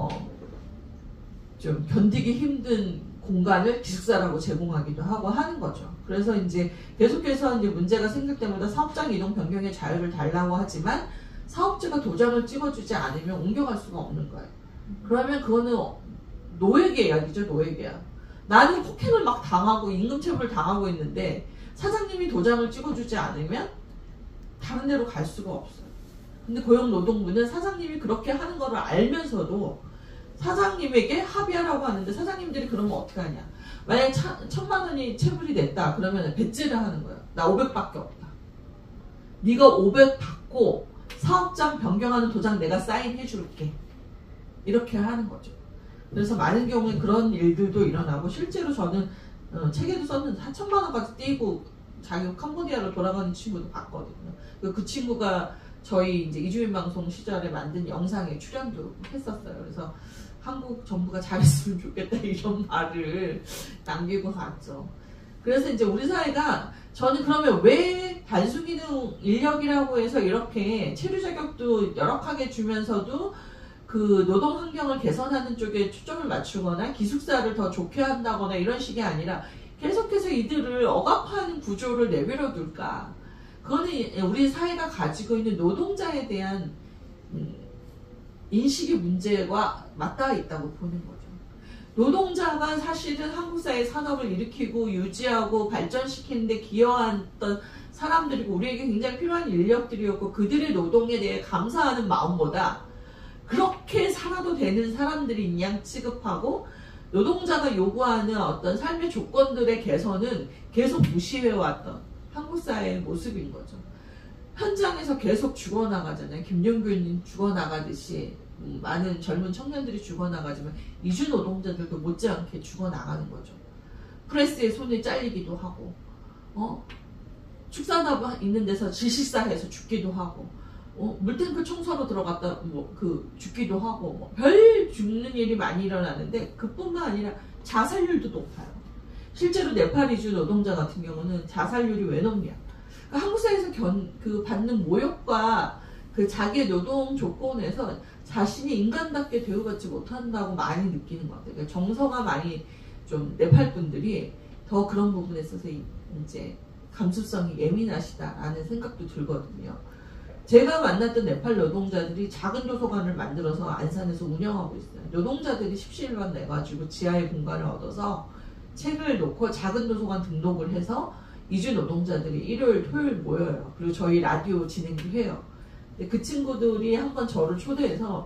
좀 견디기 힘든 공간을 기숙사라고 제공하기도 하고 하는 거죠. 그래서 이제 계속해서 이제 문제가 생길 때마다 사업장 이동 변경의 자유를 달라고 하지만 사업주가 도장을 찍어주지 않으면 옮겨갈 수가 없는 거예요. 그러면 그거는 노예 계약이죠. 노예 계약. 나는 폭행을 막 당하고 임금체불을 당하고 있는데 사장님이 도장을 찍어주지 않으면 다른 데로 갈 수가 없어요. 근데 고용노동부는 사장님이 그렇게 하는 거를 알면서도 사장님에게 합의하라고 하는데 사장님들이 그러면 어떻게 하냐. 만약에 1,000만 원이 체불이 됐다. 그러면 배째를 하는 거예요. 나 500밖에 없다. 네가 500 받고 사업장 변경하는 도장 내가 사인해 줄게. 이렇게 하는 거죠. 그래서 많은 경우에 그런 일들도 일어나고 실제로 저는 책에도 썼는데 4천만 원까지 떼고 자기 캄보디아로 돌아가는 친구도 봤거든요. 그 친구가 저희 이제 이주민 방송 시절에 만든 영상에 출연도 했었어요. 그래서 한국 정부가 잘했으면 좋겠다 이런 말을 남기고 갔죠. 그래서 이제 우리 사회가 저는 그러면 왜 단순기능 인력이라고 해서 이렇게 체류 자격도 열악하게 주면서도 그 노동 환경을 개선하는 쪽에 초점을 맞추거나 기숙사를 더 좋게 한다거나 이런 식이 아니라 계속해서 이들을 억압하는 구조를 내버려 둘까? 그거는 우리 사회가 가지고 있는 노동자에 대한 인식의 문제와 맞닿아 있다고 보는 거죠. 노동자가 사실은 한국 사회 산업을 일으키고 유지하고 발전시키는 데 기여했던 사람들이고 우리에게 굉장히 필요한 인력들이었고 그들의 노동에 대해 감사하는 마음보다 그렇게 살아도 되는 사람들인 양 취급하고 노동자가 요구하는 어떤 삶의 조건들의 개선은 계속 무시해왔던 한국 사회의 모습인 거죠. 현장에서 계속 죽어나가잖아요. 김용균님 죽어나가듯이 많은 젊은 청년들이 죽어나가지만 이주 노동자들도 못지않게 죽어나가는 거죠. 프레스에 손이 잘리기도 하고 축산업 있는 데서 질식사해서 죽기도 하고 물탱크 청소로 들어갔다 죽기도 하고 별 죽는 일이 많이 일어나는데 그뿐만 아니라 자살률도 높아요. 실제로 네팔 이주 노동자 같은 경우는 자살률이 왜 높냐? 그러니까 한국 사회에서 받는 모욕과 그 자기의 노동 조건에서 자신이 인간답게 대우받지 못한다고 많이 느끼는 것 같아요. 그러니까 정서가 많이 좀 네팔 분들이 더 그런 부분에 있어서 이제 감수성이 예민하시다라는 생각도 들거든요. 제가 만났던 네팔 노동자들이 작은 도서관을 만들어서 안산에서 운영하고 있어요. 노동자들이 십시일반 내가지고 지하의 공간을 얻어서 책을 놓고 작은 도서관 등록을 해서 이주 노동자들이 일요일, 토요일 모여요. 그리고 저희 라디오 진행도 해요. 근데 그 친구들이 한번 저를 초대해서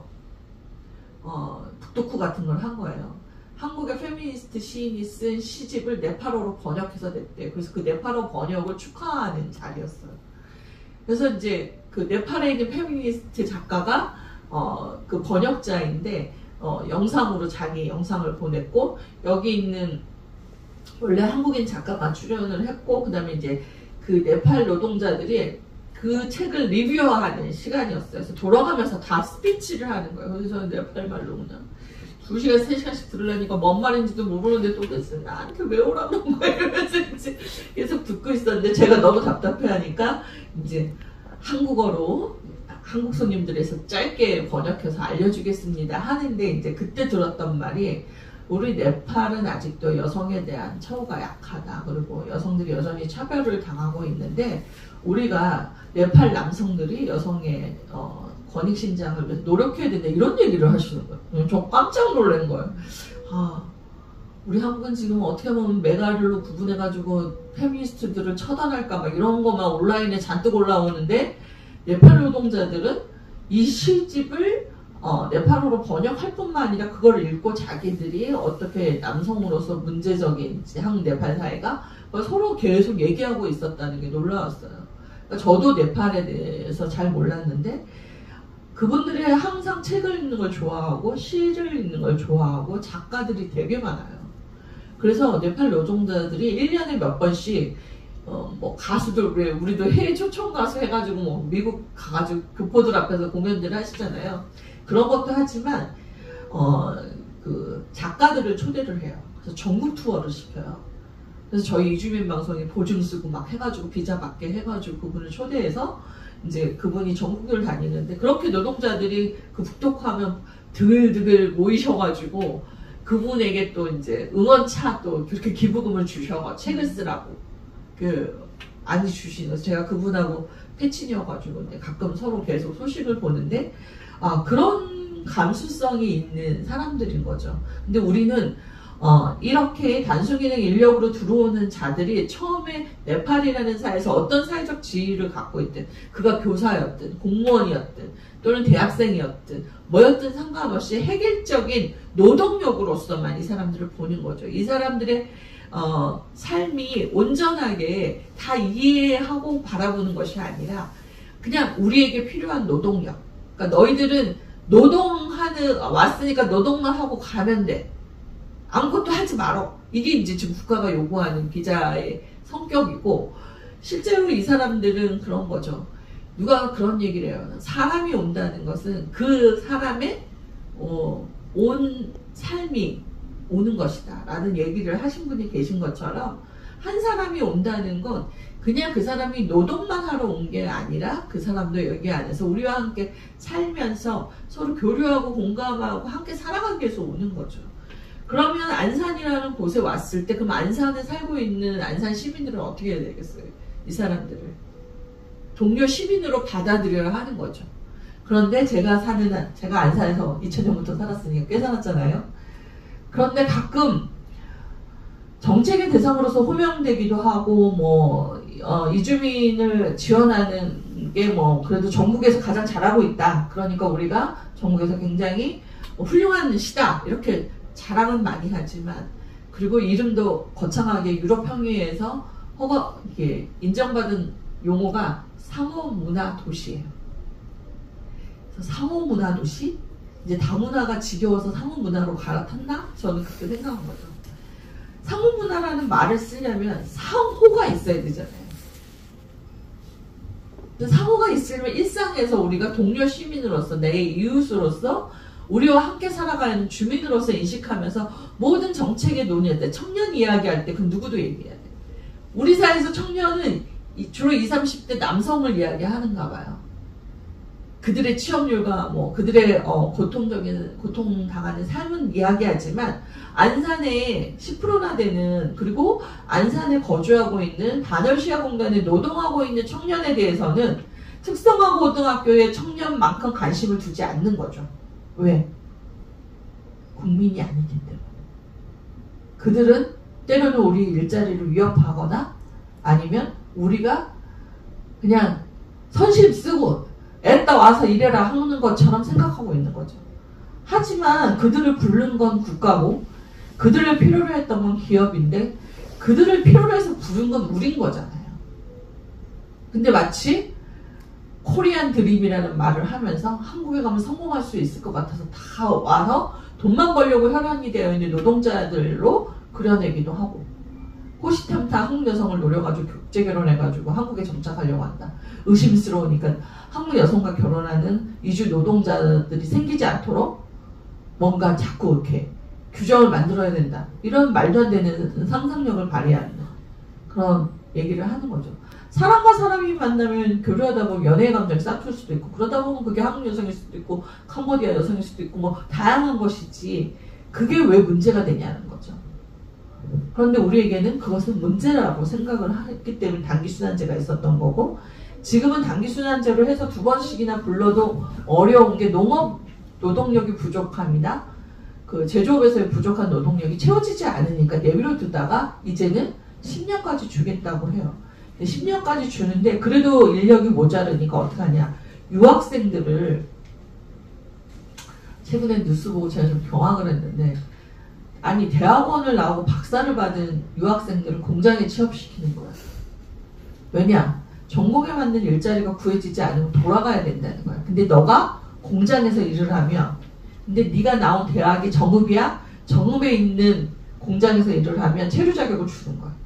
북토크 같은 걸 한 거예요. 한국의 페미니스트 시인이 쓴 시집을 네팔어로 번역해서 냈대요. 그래서 그 네팔어 번역을 축하하는 자리였어요. 그래서 이제 그 네팔에 있는 페미니스트 작가가 그 번역자인데 영상으로 자기 영상을 보냈고 여기 있는 원래 한국인 작가가 출연을 했고 그 다음에 이제 그 네팔 노동자들이 그 책을 리뷰하는 시간이었어요. 그래서 돌아가면서 다 스피치를 하는 거예요. 그래서 저는 네팔 말로 그냥 2시간, 3시간씩 들으려니까 뭔 말인지도 모르는데 도대체 나한테 왜 오라는 거야 이러면서 이제 계속 듣고 있었는데 제가 너무 답답해하니까 이제 한국어로 한국 손님들에서 짧게 번역해서 알려주겠습니다 하는데 이제 그때 들었던 말이 우리 네팔은 아직도 여성에 대한 처우가 약하다. 그리고 여성들이 여전히 차별을 당하고 있는데 우리가 네팔 남성들이 여성의 권익신장을 위해서 노력해야 된다. 이런 얘기를 하시는 거예요. 저 깜짝 놀란 거예요. 우리 한국은 지금 어떻게 보면 메가리로 구분해가지고 페미니스트들을 처단할까 막 이런 거만 온라인에 잔뜩 올라오는데 네팔 노동자들은 이 시집을 네팔어로 번역할 뿐만 아니라 그걸 읽고 자기들이 어떻게 남성으로서 문제적인지 한국 네팔 사회가 서로 계속 얘기하고 있었다는 게 놀라웠어요. 그러니까 저도 네팔에 대해서 잘 몰랐는데 그분들이 항상 책을 읽는 걸 좋아하고 시를 읽는 걸 좋아하고 작가들이 되게 많아요. 그래서 네팔 노동자들이 1년에 몇 번씩 뭐 가수들 우리도 해외 초청 가수 해가지고 뭐 미국 가가지고 교포들 앞에서 공연들을 하시잖아요. 그런 것도 하지만 그 작가들을 초대를 해요. 그래서 전국 투어를 시켜요. 그래서 저희 이주민 방송이 보증 쓰고 막 해가지고 비자 받게 해가지고 그분을 초대해서 이제 그분이 전국을 다니는데 그렇게 노동자들이 그 북토크하면 드글드글 모이셔가지고 그분에게 또 이제 응원차 또 그렇게 기부금을 주셔서 책을 쓰라고 안이 주시면서 제가 그분하고 패친이어가지고 가끔 서로 계속 소식을 보는데 그런 감수성이 있는 사람들인 거죠. 근데 우리는 이렇게 단순기능 인력으로 들어오는 자들이 처음에 네팔이라는 사회에서 어떤 사회적 지위를 갖고 있든 그가 교사였든 공무원이었든 또는 대학생이었든 뭐였든 상관없이 획일적인 노동력으로서만 이 사람들을 보는 거죠. 이 사람들의 삶이 온전하게 다 이해하고 바라보는 것이 아니라 그냥 우리에게 필요한 노동력. 그러니까 너희들은 노동할 왔으니까 노동만 하고 가면 돼. 아무것도 하지 말어. 이게 이제 지금 국가가 요구하는 비자의 성격이고, 실제로 이 사람들은 그런 거죠. 누가 그런 얘기를 해요. 사람이 온다는 것은 그 사람의 온 삶이 오는 것이다 라는 얘기를 하신 분이 계신 것처럼, 한 사람이 온다는 건 그냥 그 사람이 노동만 하러 온 게 아니라 그 사람도 여기 안에서 우리와 함께 살면서 서로 교류하고 공감하고 함께 살아가기 위해서 오는 거죠. 그러면 안산이라는 곳에 왔을 때 그럼 안산에 살고 있는 안산 시민들은 어떻게 해야 되겠어요? 이 사람들을 동료 시민으로 받아들여야 하는 거죠. 그런데 제가 안산에서 2000년부터 살았으니까 꽤 살았잖아요. 그런데 가끔 정책의 대상으로서 호명되기도 하고 이주민을 지원하는 게 그래도 전국에서 가장 잘하고 있다. 그러니까 우리가 전국에서 굉장히 훌륭한 시다. 이렇게 자랑은 많이 하지만, 그리고 이름도 거창하게 유럽협의회에서 이게 인정받은 용어가 상호문화도시예요. 그래서 상호문화도시? 이제 다문화가 지겨워서 상호문화로 갈아탔나? 저는 그렇게 생각한 거죠. 상호문화라는 말을 쓰려면 상호가 있어야 되잖아요. 상호가 있으면 일상에서 우리가 동료 시민으로서, 내 이웃으로서, 우리와 함께 살아가는 주민으로서 인식하면서 모든 정책에 논의할 때, 청년 이야기할 때 그 누구도 얘기해야 돼. 우리 사회에서 청년은 주로 20, 30대 남성을 이야기하는가 봐요. 그들의 취업률과 그들의 고통당하는 삶은 이야기하지만, 안산에 10%나 되는, 그리고 안산에 거주하고 있는 반월시야공단에 노동하고 있는 청년에 대해서는 특성화 고등학교의 청년만큼 관심을 두지 않는 거죠. 왜? 국민이 아니기 때문에. 그들은 때로는 우리 일자리를 위협하거나, 아니면 우리가 그냥 선심 쓰고 애따 와서 일해라 하는 것처럼 생각하고 있는 거죠. 하지만 그들을 부른 건 국가고, 그들을 필요로 했던 건 기업인데, 그들을 필요로 해서 부른 건 우린 거잖아요. 근데 마치 코리안 드림이라는 말을 하면서 한국에 가면 성공할 수 있을 것 같아서 다 와서 돈만 벌려고 혈안이 되어 있는 노동자들로 그려내기도 하고, 호시탐탐 한국 여성을 노려가지고 국제 결혼해가지고 한국에 정착하려고 한다. 의심스러우니까 한국 여성과 결혼하는 이주 노동자들이 생기지 않도록 뭔가 자꾸 이렇게 규정을 만들어야 된다. 이런 말도 안 되는 상상력을 발휘하는 그런 얘기를 하는 거죠. 사람과 사람이 만나면 교류하다 보면 연애의 감정이 싹틀 수도 있고, 그러다 보면 그게 한국 여성일 수도 있고 캄보디아 여성일 수도 있고 다양한 것이지, 그게 왜 문제가 되냐는 거죠. 그런데 우리에게는 그것은 문제라고 생각을 했기 때문에 단기순환제가 있었던 거고, 지금은 단기순환제로 해서 2번씩이나 불러도 어려운 게 농업 노동력이 부족합니다. 그 제조업에서의 부족한 노동력이 채워지지 않으니까 내비로 두다가 이제는 10년까지 주겠다고 해요. 10년까지 주는데 그래도 인력이 모자르니까 어떡하냐. 유학생들을, 최근에 뉴스 보고 제가 좀 경악을 했는데, 아니 대학원을 나오고 박사를 받은 유학생들을 공장에 취업시키는 거야. 왜냐? 전공에 맞는 일자리가 구해지지 않으면 돌아가야 된다는 거야. 근데 너가 공장에서 일을 하면, 근데 네가 나온 대학이 정읍이야? 정읍에 있는 공장에서 일을 하면 체류 자격을 주는 거야.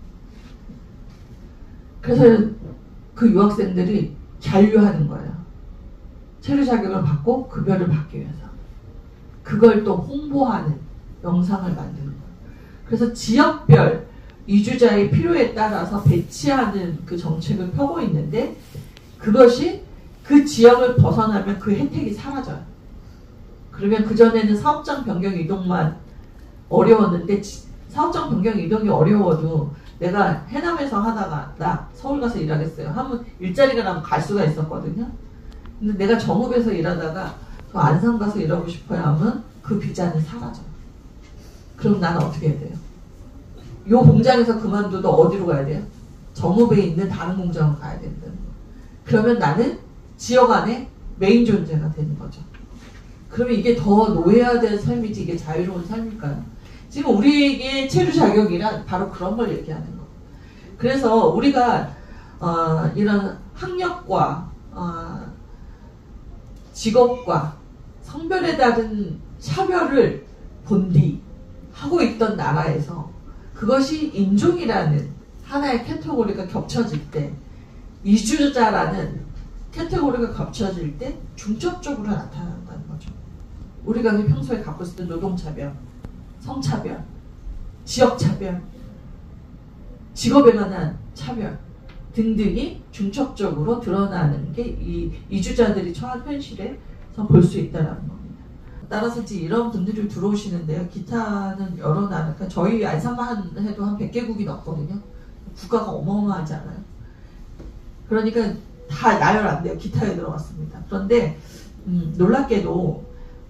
그래서 그 유학생들이 잔류하는 거예요. 체류 자격을 받고 급여를 받기 위해서. 그걸 또 홍보하는 영상을 만드는 거예요. 그래서 지역별 이주자의 필요에 따라서 배치하는 그 정책을 펴고 있는데, 그것이 그 지역을 벗어나면 그 혜택이 사라져요. 그러면 그전에는 사업장 변경 이동만 어려웠는데, 사업장 변경 이동이 어려워도 내가 해남에서 하다가 나 서울 가서 일하겠어요 하면 일자리가 나면 갈 수가 있었거든요. 근데 내가 정읍에서 일하다가 저 안산 가서 일하고 싶어야 하면 그 비자는 사라져요. 그럼 나는 어떻게 해야 돼요? 요 공장에서 그만둬도 어디로 가야 돼요? 정읍에 있는 다른 공장으로 가야 된다는 거예요. 그러면 나는 지역 안에 메인 존재가 되는 거죠. 그러면 이게 더 노예화된 삶이지 이게 자유로운 삶일까요? 지금 우리에게 체류 자격이란 바로 그런 걸 얘기하는 거. 그래서 우리가 이런 학력과 직업과 성별에 따른 차별을 본디 하고 있던 나라에서 그것이 인종이라는 하나의 카테고리가 겹쳐질 때, 이주자라는 카테고리가 겹쳐질 때 중첩적으로 나타난다는 거죠. 우리가 평소에 갖고 있었던 노동차별, 성차별, 지역차별, 직업에 관한 차별 등등이 중첩적으로 드러나는 게 이 이주자들이 처한 현실에서 볼 수 있다는 겁니다. 따라서 이제 이런 분들이 들어오시는데요. 기타는 여러 나라, 그러니까 저희 안산만 해도 한 100개국이 넘거든요. 국가가 어마어마하지 않아요? 그러니까 다 나열 안 돼요. 기타에 들어갔습니다. 그런데 놀랍게도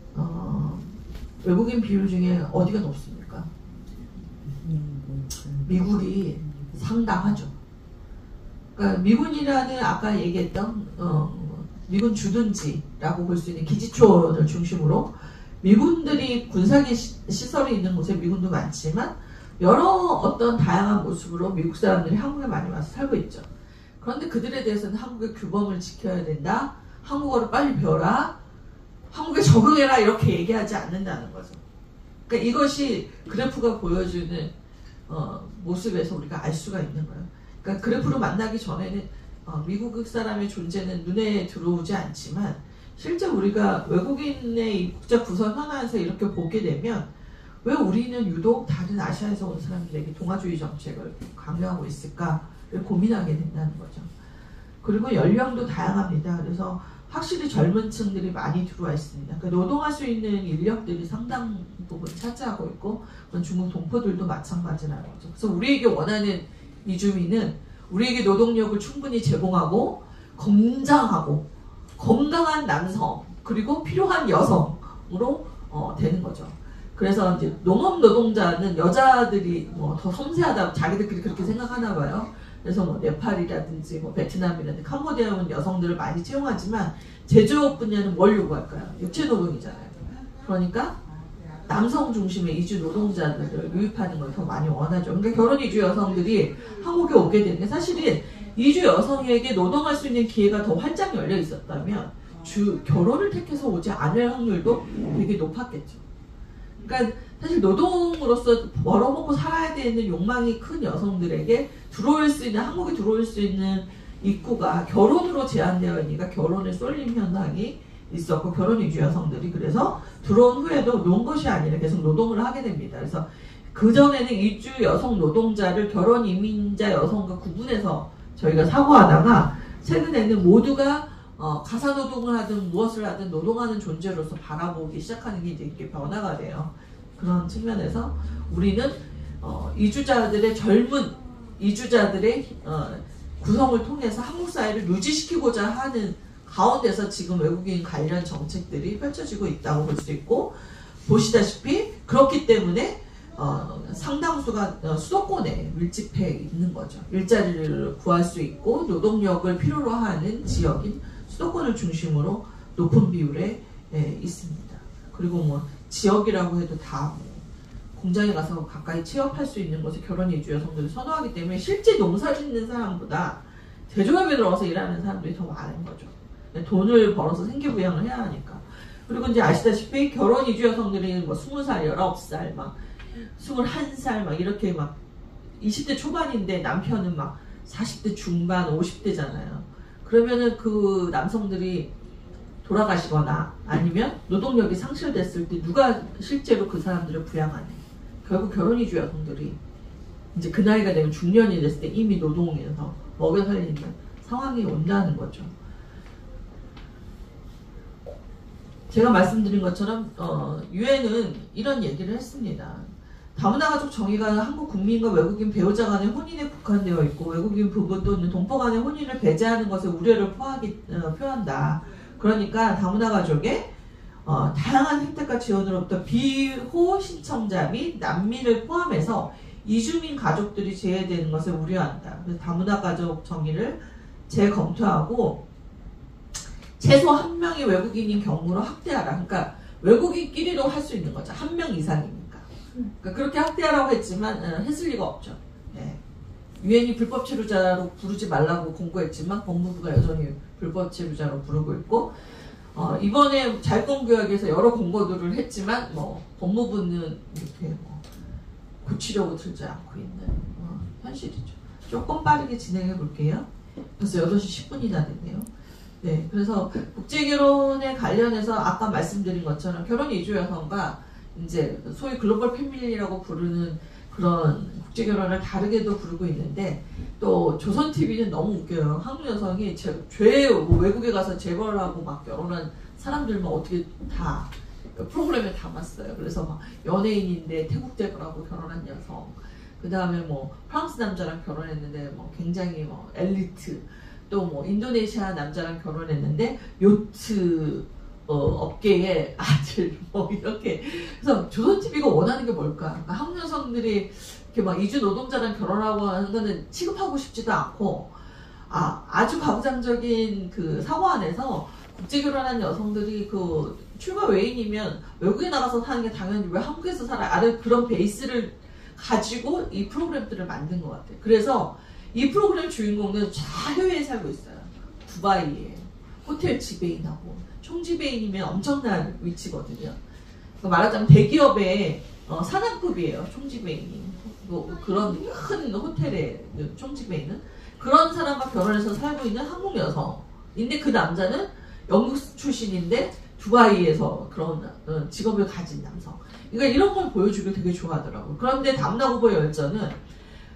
외국인 비율 중에 어디가 높습니까? 미국이 상당하죠. 그러니까 미군이라는 아까 얘기했던 미군 주둔지라고 볼 수 있는 기지초를 중심으로 미군들이 군사기 시설이 있는 곳에 미군도 많지만 여러 어떤 다양한 모습으로 미국 사람들이 한국에 많이 와서 살고 있죠. 그런데 그들에 대해서는 한국의 규범을 지켜야 된다. 한국어를 빨리 배워라. 한국에 적응해라. 이렇게 얘기하지 않는다는 거죠. 그러니까 이것이 그래프가 보여주는 모습에서 우리가 알 수가 있는 거예요. 그러니까 그래프로 만나기 전에는 미국 사람의 존재는 눈에 들어오지 않지만 실제 우리가 외국인의 이 국적 구성 현안에서 이렇게 보게 되면 왜 우리는 유독 다른 아시아에서 온 사람들에게 동아주의 정책을 강요하고 있을까를 고민하게 된다는 거죠. 그리고 연령도 다양합니다. 그래서 확실히 젊은 층들이 많이 들어와 있습니다. 그러니까 노동할 수 있는 인력들이 상당 부분 차지하고 있고 중국 동포들도 마찬가지라는 거죠. 그래서 우리에게 원하는 이주민은 우리에게 노동력을 충분히 제공하고 건장하고 건강한 남성 그리고 필요한 여성으로 되는 거죠. 그래서 이제 농업 노동자는 여자들이 더 섬세하다 자기들끼리 그렇게 생각하나 봐요. 그래서 네팔이라든지 베트남이라든지 캄보디아 온 여성들을 많이 채용하지만 제조업 분야는 뭘 요구할까요? 육체 노동이잖아요. 그러니까 남성 중심의 이주 노동자들을 유입하는 걸 더 많이 원하죠. 그러니까 결혼 이주 여성들이 한국에 오게 되는 게 사실은 이주 여성에게 노동할 수 있는 기회가 더 활짝 열려 있었다면 결혼을 택해서 오지 않을 확률도 되게 높았겠죠. 그러니까 사실 노동으로서 벌어먹고 살아야 되는 욕망이 큰 여성들에게 한국에 들어올 수 있는 입구가 결혼으로 제한되어 있으니까 결혼에 쏠림 현상이 있었고 결혼 이주 여성들이 그래서 들어온 후에도 논 것이 아니라 계속 노동을 하게 됩니다. 그래서 그전에는 이주 여성 노동자를 결혼 이민자 여성과 구분해서 저희가 사고하다가 최근에는 모두가 가사노동을 하든 무엇을 하든 노동하는 존재로서 바라보기 시작하는 게 이제 이렇게 변화가 돼요. 그런 측면에서 우리는 이주자들의 젊은 이주자들의 구성을 통해서 한국 사회를 유지시키고자 하는 가운데서 지금 외국인 관련 정책들이 펼쳐지고 있다고 볼 수 있고 보시다시피 그렇기 때문에 상당수가 수도권에 밀집해 있는 거죠. 일자리를 구할 수 있고 노동력을 필요로 하는 지역인 수도권을 중심으로 높은 비율에 있습니다. 그리고 지역이라고 해도 다 공장에 가서 가까이 취업할 수 있는 곳에 결혼 이주 여성들을 선호하기 때문에 실제 농사 짓는 사람보다 제조업에 들어가서 일하는 사람들이 더 많은 거죠. 돈을 벌어서 생계부양을 해야 하니까. 그리고 이제 아시다시피 결혼 이주 여성들이 20살, 19살, 21살 이렇게 20대 초반인데 남편은 40대 중반, 50대잖아요. 그러면은 그 남성들이 돌아가시거나 아니면 노동력이 상실됐을 때 누가 실제로 그 사람들을 부양하냐. 결국 결혼 이주 여성들이 이제 그 나이가 되면 중년이 됐을 때 이미 노동에서 먹여 살리는 상황이 온다는 거죠. 제가 말씀드린 것처럼 유엔은 이런 얘기를 했습니다. 다문화 가족 정의가 한국 국민과 외국인 배우자 간의 혼인에 국한되어 있고 외국인 부부 또는 동포 간의 혼인을 배제하는 것에 우려를 표한다. 그러니까 다문화 가족의 다양한 혜택과 지원으로부터 비호 신청자 및 난민을 포함해서 이주민 가족들이 제외되는 것을 우려한다. 그래서 다문화 가족 정의를 재검토하고 최소 한 명의 외국인인 경우로 확대하라. 그러니까 외국인끼리도 할 수 있는 거죠. 한 명 이상이니까. 그러니까 그렇게 확대하라고 했지만 했을 리가 없죠. 유엔이 불법 체류자로 부르지 말라고 공고했지만 법무부가 여전히 불법 체류자로 부르고 있고 이번에 자유권교육에서 여러 공고들을 했지만 뭐 법무부는 이렇게 뭐 고치려고 들지 않고 있는 현실이죠. 조금 빠르게 진행해 볼게요. 벌써 8시 10분이나 됐네요. 네, 그래서 국제결혼에 관련해서 아까 말씀드린 것처럼 결혼 이주 여성과 이제 소위 글로벌 패밀리라고 부르는 그런 국제결혼을 다르게도 부르고 있는데, 또 조선TV는 너무 웃겨요. 한국 여성이 외국에 가서 재벌하고 막 결혼한 사람들만 어떻게 다 프로그램에 담았어요. 그래서 막 연예인인데 태국 재벌하고 결혼한 여성, 그 다음에 뭐 프랑스 남자랑 결혼했는데 뭐 굉장히 뭐 엘리트, 또 뭐 인도네시아 남자랑 결혼했는데 요트 업계의 아들, 뭐 이렇게. 그래서 조선TV가 원하는 게 뭘까? 그러니까 한국 여성들이 이렇게 막 이주 노동자랑 결혼하고 하는 거는 취급하고 싶지도 않고, 아주 가부장적인 그 사고 안에서 국제 결혼한 여성들이 그 출가 외인이면 외국에 나가서 사는 게 당연히 왜 한국에서 살아야, 아래 그런 베이스를 가지고 이 프로그램들을 만든 것 같아요. 그래서 이 프로그램 주인공은 다 해외에 살고 있어요. 두바이에 호텔 지배인하고, 총지배인이면 엄청난 위치거든요. 그러니까 말하자면 대기업의 산하급이에요. 총지배인이. 그런 큰 호텔의 총지배인은 그런 사람과 결혼해서 살고 있는 한국 여성인데, 그 남자는 영국 출신인데 두바이에서 그런 직업을 가진 남성. 그러니까 이런 걸 보여주길 되게 좋아하더라고요. 그런데 담당 후보의 열전은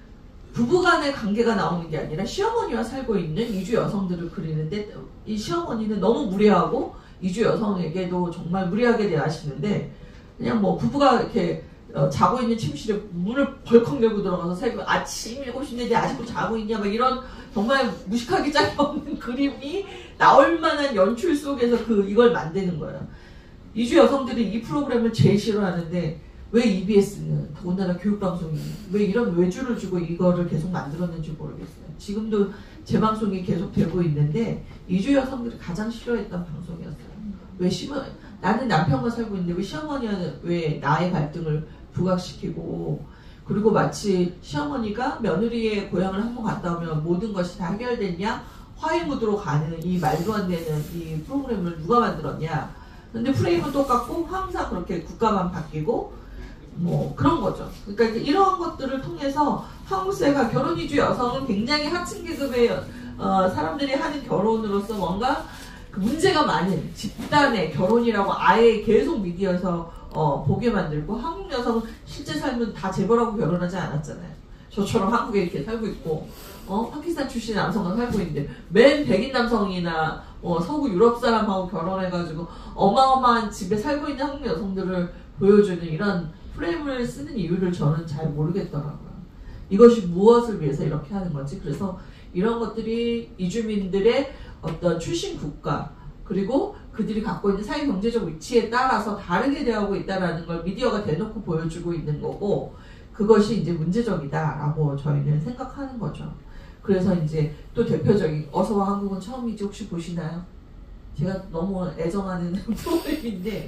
부부간의 관계가 나오는 게 아니라 시어머니와 살고 있는 이주 여성들을 그리는데, 이 시어머니는 너무 무례하고 이주 여성에게도 정말 무례하게 대하시는데, 그냥 뭐 부부가 이렇게 자고 있는 침실에 문을 벌컥 내고 들어가서 새벽 아침 7시인데 아직도 자고 있냐, 막 이런 정말 무식하기 짝이 없는 그림이 나올 만한 연출 속에서 이걸 만드는 거예요. 이주 여성들이 이 프로그램을 제일 싫어하는데, 왜 EBS는 더군다나 교육방송이 왜 이런 외주를 주고 이거를 계속 만들었는지 모르겠어요. 지금도 재방송이 계속 되고 있는데 이주 여성들이 가장 싫어했던 방송이었어요. 왜 나는 남편과 살고 있는데 왜 시어머니는 왜 나의 갈등을 부각시키고, 그리고 마치 시어머니가 며느리의 고향을 한번 갔다 오면 모든 것이 다 해결됐냐, 화해 무드로 가는 이 말도 안 되는 이 프로그램을 누가 만들었냐. 근데 프레임은 똑같고 항상 그렇게 국가만 바뀌고 뭐 그런 거죠. 그러니까 이러한 것들을 통해서 한국 사회가 결혼 이주 여성은 굉장히 하층 계급의 사람들이 하는 결혼으로서 뭔가 그 문제가 많은 집단의 결혼이라고 아예 계속 미디어에서 보게 만들고, 한국 여성은 실제 삶은 다 재벌하고 결혼하지 않았잖아요. 저처럼 한국에 이렇게 살고 있고, 파키스탄 출신 남성과 살고 있는데 맨 백인 남성이나 서구 유럽 사람하고 결혼해가지고 어마어마한 집에 살고 있는 한국 여성들을 보여주는 이런 프레임을 쓰는 이유를 저는 잘 모르겠더라고요. 이것이 무엇을 위해서 이렇게 하는 건지. 그래서 이런 것들이 이주민들의 어떤 출신 국가, 그리고 그들이 갖고 있는 사회 경제적 위치에 따라서 다르게 대하고 있다는 걸 미디어가 대놓고 보여주고 있는 거고, 그것이 이제 문제적이다라고 저희는 생각하는 거죠. 그래서 이제 또 대표적인 어서와 한국은 처음이지 혹시 보시나요? 제가 너무 애정하는 프로그램인데,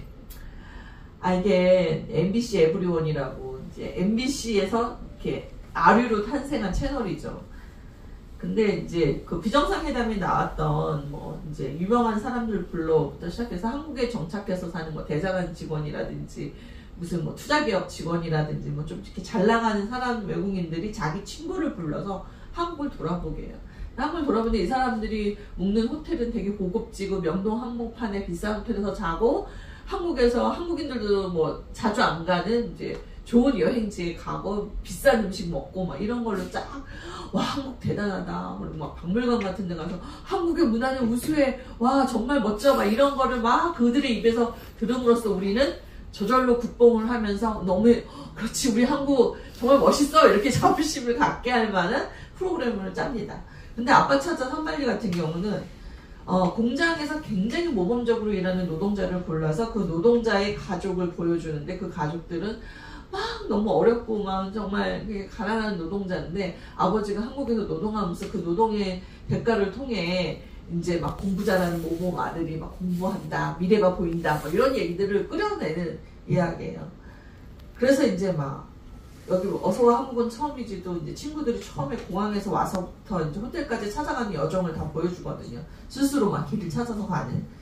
이게 MBC 에브리원이라고 이제 MBC에서 이렇게 아류로 탄생한 채널이죠. 근데 이제 그 비정상회담에 나왔던 뭐 이제 유명한 사람들 불러부터 시작해서 한국에 정착해서 사는 뭐 대자간 직원이라든지 무슨 뭐 투자기업 직원이라든지 뭐 좀 이렇게 잘 나가는 사람, 외국인들이 자기 친구를 불러서 한국을 돌아보게 해요. 한국을 돌아보는데 이 사람들이 묵는 호텔은 되게 고급지고 명동 한복판에 비싼 호텔에서 자고, 한국에서 한국인들도 뭐 자주 안 가는 이제 좋은 여행지에 가고 비싼 음식 먹고 막 이런 걸로 와 한국 대단하다, 그리고 막 박물관 같은 데 가서 한국의 문화는 우수해, 와 정말 멋져, 막 이런 거를 막 그들의 입에서 들음으로써 우리는 저절로 국뽕을 하면서 너무 그렇지 우리 한국 정말 멋있어 이렇게 자부심을 갖게 할 만한 프로그램을 짭니다. 근데 아빠 찾아 산발리 같은 경우는 공장에서 굉장히 모범적으로 일하는 노동자를 골라서 그 노동자의 가족을 보여주는데, 그 가족들은 막 너무 어렵고 막 정말 가난한 노동자인데 아버지가 한국에서 노동하면서 그 노동의 대가를 통해 이제 막 공부 잘하는 모범 아들이 막 공부한다, 미래가 보인다, 막 이런 얘기들을 끌어내는 이야기예요. 그래서 이제 막 여기 어서와 한국은 처음이지도 이제 친구들이 처음에 공항에서 와서부터 이제 호텔까지 찾아가는 여정을 다 보여주거든요. 스스로 막 길을 찾아서 가는.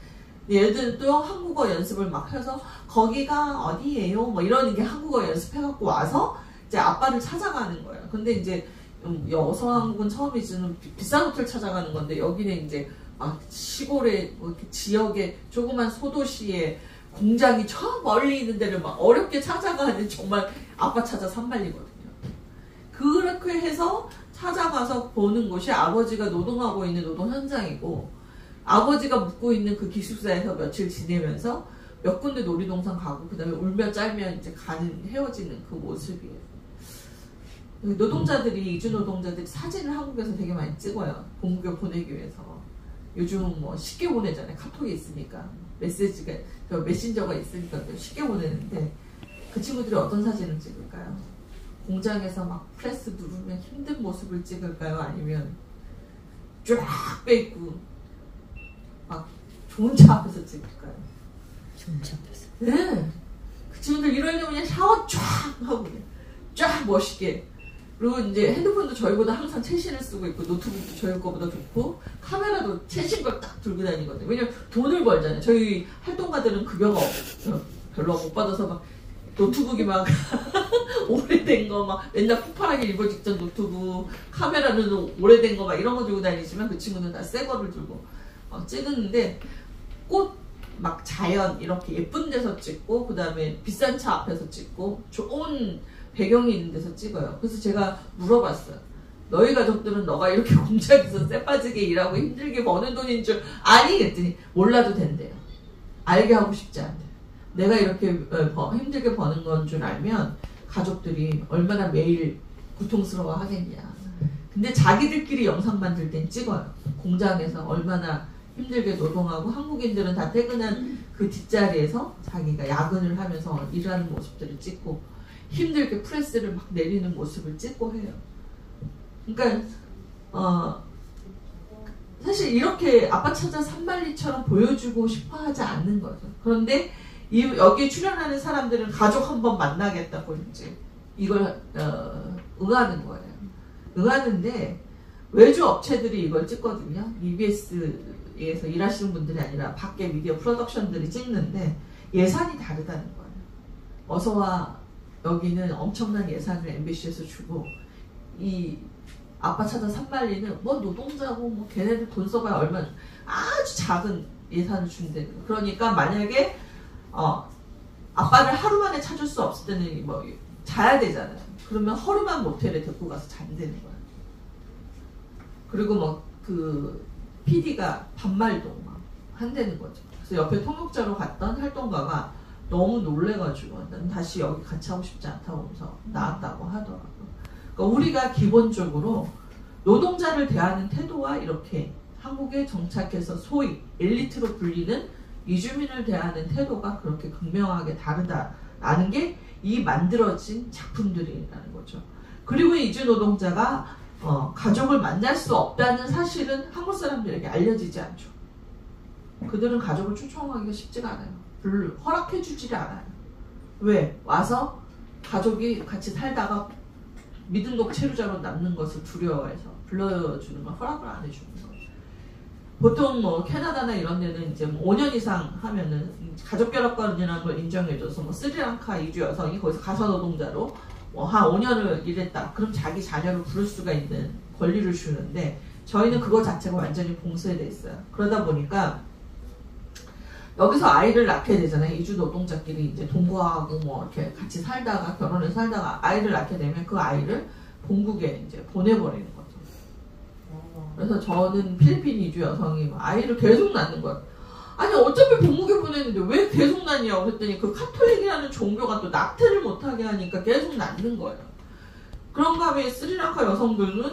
얘들도 한국어 연습을 막 해서 거기가 어디예요? 뭐 이런 게 한국어 연습해갖고 와서 이제 아빠를 찾아가는 거예요. 근데 이제 여성한국은 처음이지는 비싼 호텔 찾아가는 건데 여기는 이제 막 시골에 뭐 이렇게 지역에 조그만 소도시에 공장이 저 멀리 있는 데를 막 어렵게 찾아가는 정말 아빠 찾아 산말리거든요. 그렇게 해서 찾아가서 보는 곳이 아버지가 노동하고 있는 노동 현장이고 아버지가 묵고 있는 그 기숙사에서 며칠 지내면서 몇 군데 놀이동산 가고 그 다음에 울며 짤며 이제 가는 헤어지는 그 모습이에요. 노동자들이 이주 노동자들이 사진을 한국에서 되게 많이 찍어요. 본국에 보내기 위해서. 요즘은 뭐 쉽게 보내잖아요. 카톡이 있으니까 메시지가 메신저가 있으니까 쉽게 보내는데 그 친구들이 어떤 사진을 찍을까요? 공장에서 막 프레스 누르면 힘든 모습을 찍을까요? 아니면 쫙 빼고 막 좋은 차 앞에서 찍을까요? 좋은 차 앞에서. 네. 그 친구들 이러려면 그냥 샤워 쫙 하고 그냥 쫙 멋있게. 그리고 이제 핸드폰도 저희보다 항상 최신을 쓰고 있고 노트북도 저희 거보다 좋고 카메라도 최신 걸 딱 들고 다니거든요. 왜냐면 돈을 벌잖아요. 저희 활동가들은 급여가 별로 못 받아서 막 노트북이 막 오래된 거 막 맨날 폭발하게 일본 직전 노트북 카메라는 오래된 거 막 이런 거 들고 다니지만 그 친구는 다 새 거를 들고 찍는데 꽃 막 자연 이렇게 예쁜 데서 찍고 그 다음에 비싼 차 앞에서 찍고 좋은 배경이 있는 데서 찍어요. 그래서 제가 물어봤어요. 너희 가족들은 너가 이렇게 공장에서 쎄빠지게 일하고 힘들게 버는 돈인 줄 아니? 그랬더니 몰라도 된대요. 알게 하고 싶지 않대요. 내가 이렇게 힘들게 버는 건 줄 알면 가족들이 얼마나 매일 고통스러워 하겠냐. 근데 자기들끼리 영상 만들 땐 찍어요. 공장에서 얼마나 힘들게 노동하고 한국인들은 다 퇴근한 그 뒷자리에서 자기가 야근을 하면서 일하는 모습들을 찍고 힘들게 프레스를 막 내리는 모습을 찍고 해요. 그러니까 사실 이렇게 아빠 찾아 산말리처럼 보여주고 싶어 하지 않는 거죠. 그런데 여기 출연하는 사람들은 가족 한번 만나겠다고 이제 이걸 응하는 거예요. 응하는데 외주 업체들이 이걸 찍거든요. EBS에서 일하시는 분들이 아니라 밖에 미디어 프로덕션들이 찍는데 예산이 다르다는 거예요. 어서와 여기는 엄청난 예산을 MBC에서 주고 이 아빠 찾아 산말리는 뭐 노동자고 뭐 걔네들 돈 써봐야 얼마나 아주 작은 예산을 준대. 그러니까 만약에 아빠를 하루 만에 찾을 수 없을 때는 뭐 자야 되잖아요. 그러면 허름한 모텔에 데리고 가서 잔다는 거예요. 그리고 뭐 그 PD가 반말도 막 한다는 거죠. 그래서 옆에 통역자로 갔던 활동가가 너무 놀래가지고 난 다시 여기 같이 하고 싶지 않다고 하면서 나왔다고 하더라고요. 그러니까 우리가 기본적으로 노동자를 대하는 태도와 이렇게 한국에 정착해서 소위 엘리트로 불리는 이주민을 대하는 태도가 그렇게 극명하게 다르다라는 게 이 만들어진 작품들이라는 거죠. 그리고 이주 노동자가 가족을 만날 수 없다는 사실은 한국 사람들에게 알려지지 않죠. 그들은 가족을 초청하기가 쉽지가 않아요. 허락해주지를 않아요. 왜? 와서 가족이 같이 살다가 미등록 체류자로 남는 것을 두려워해서 불러주는 걸 허락을 안 해주는 거예요. 보통 뭐 캐나다나 이런 데는 이제 뭐 5년 이상 하면은 가족결합권이라는 걸 인정해줘서 뭐 스리랑카 이주 여성이 거기서 가사 노동자로 뭐 한 5년을 일했다. 그럼 자기 자녀를 부를 수가 있는 권리를 주는데 저희는 그거 자체가 완전히 봉쇄돼 있어요. 그러다 보니까 여기서 아이를 낳게 되잖아요. 이주 노동자끼리 이제 동거하고 뭐 이렇게 같이 살다가 결혼해서 살다가 아이를 낳게 되면 그 아이를 본국에 이제 보내버리는 거죠. 그래서 저는 필리핀 이주 여성이 아이를 계속 낳는 거예요. 아니 어차피 본국에 보내는데 왜 계속 낳냐고 그랬더니 그 카톨릭이라는 종교가 또 낙태를 못하게 하니까 계속 낳는 거예요. 그런가 하면 스리랑카 여성들은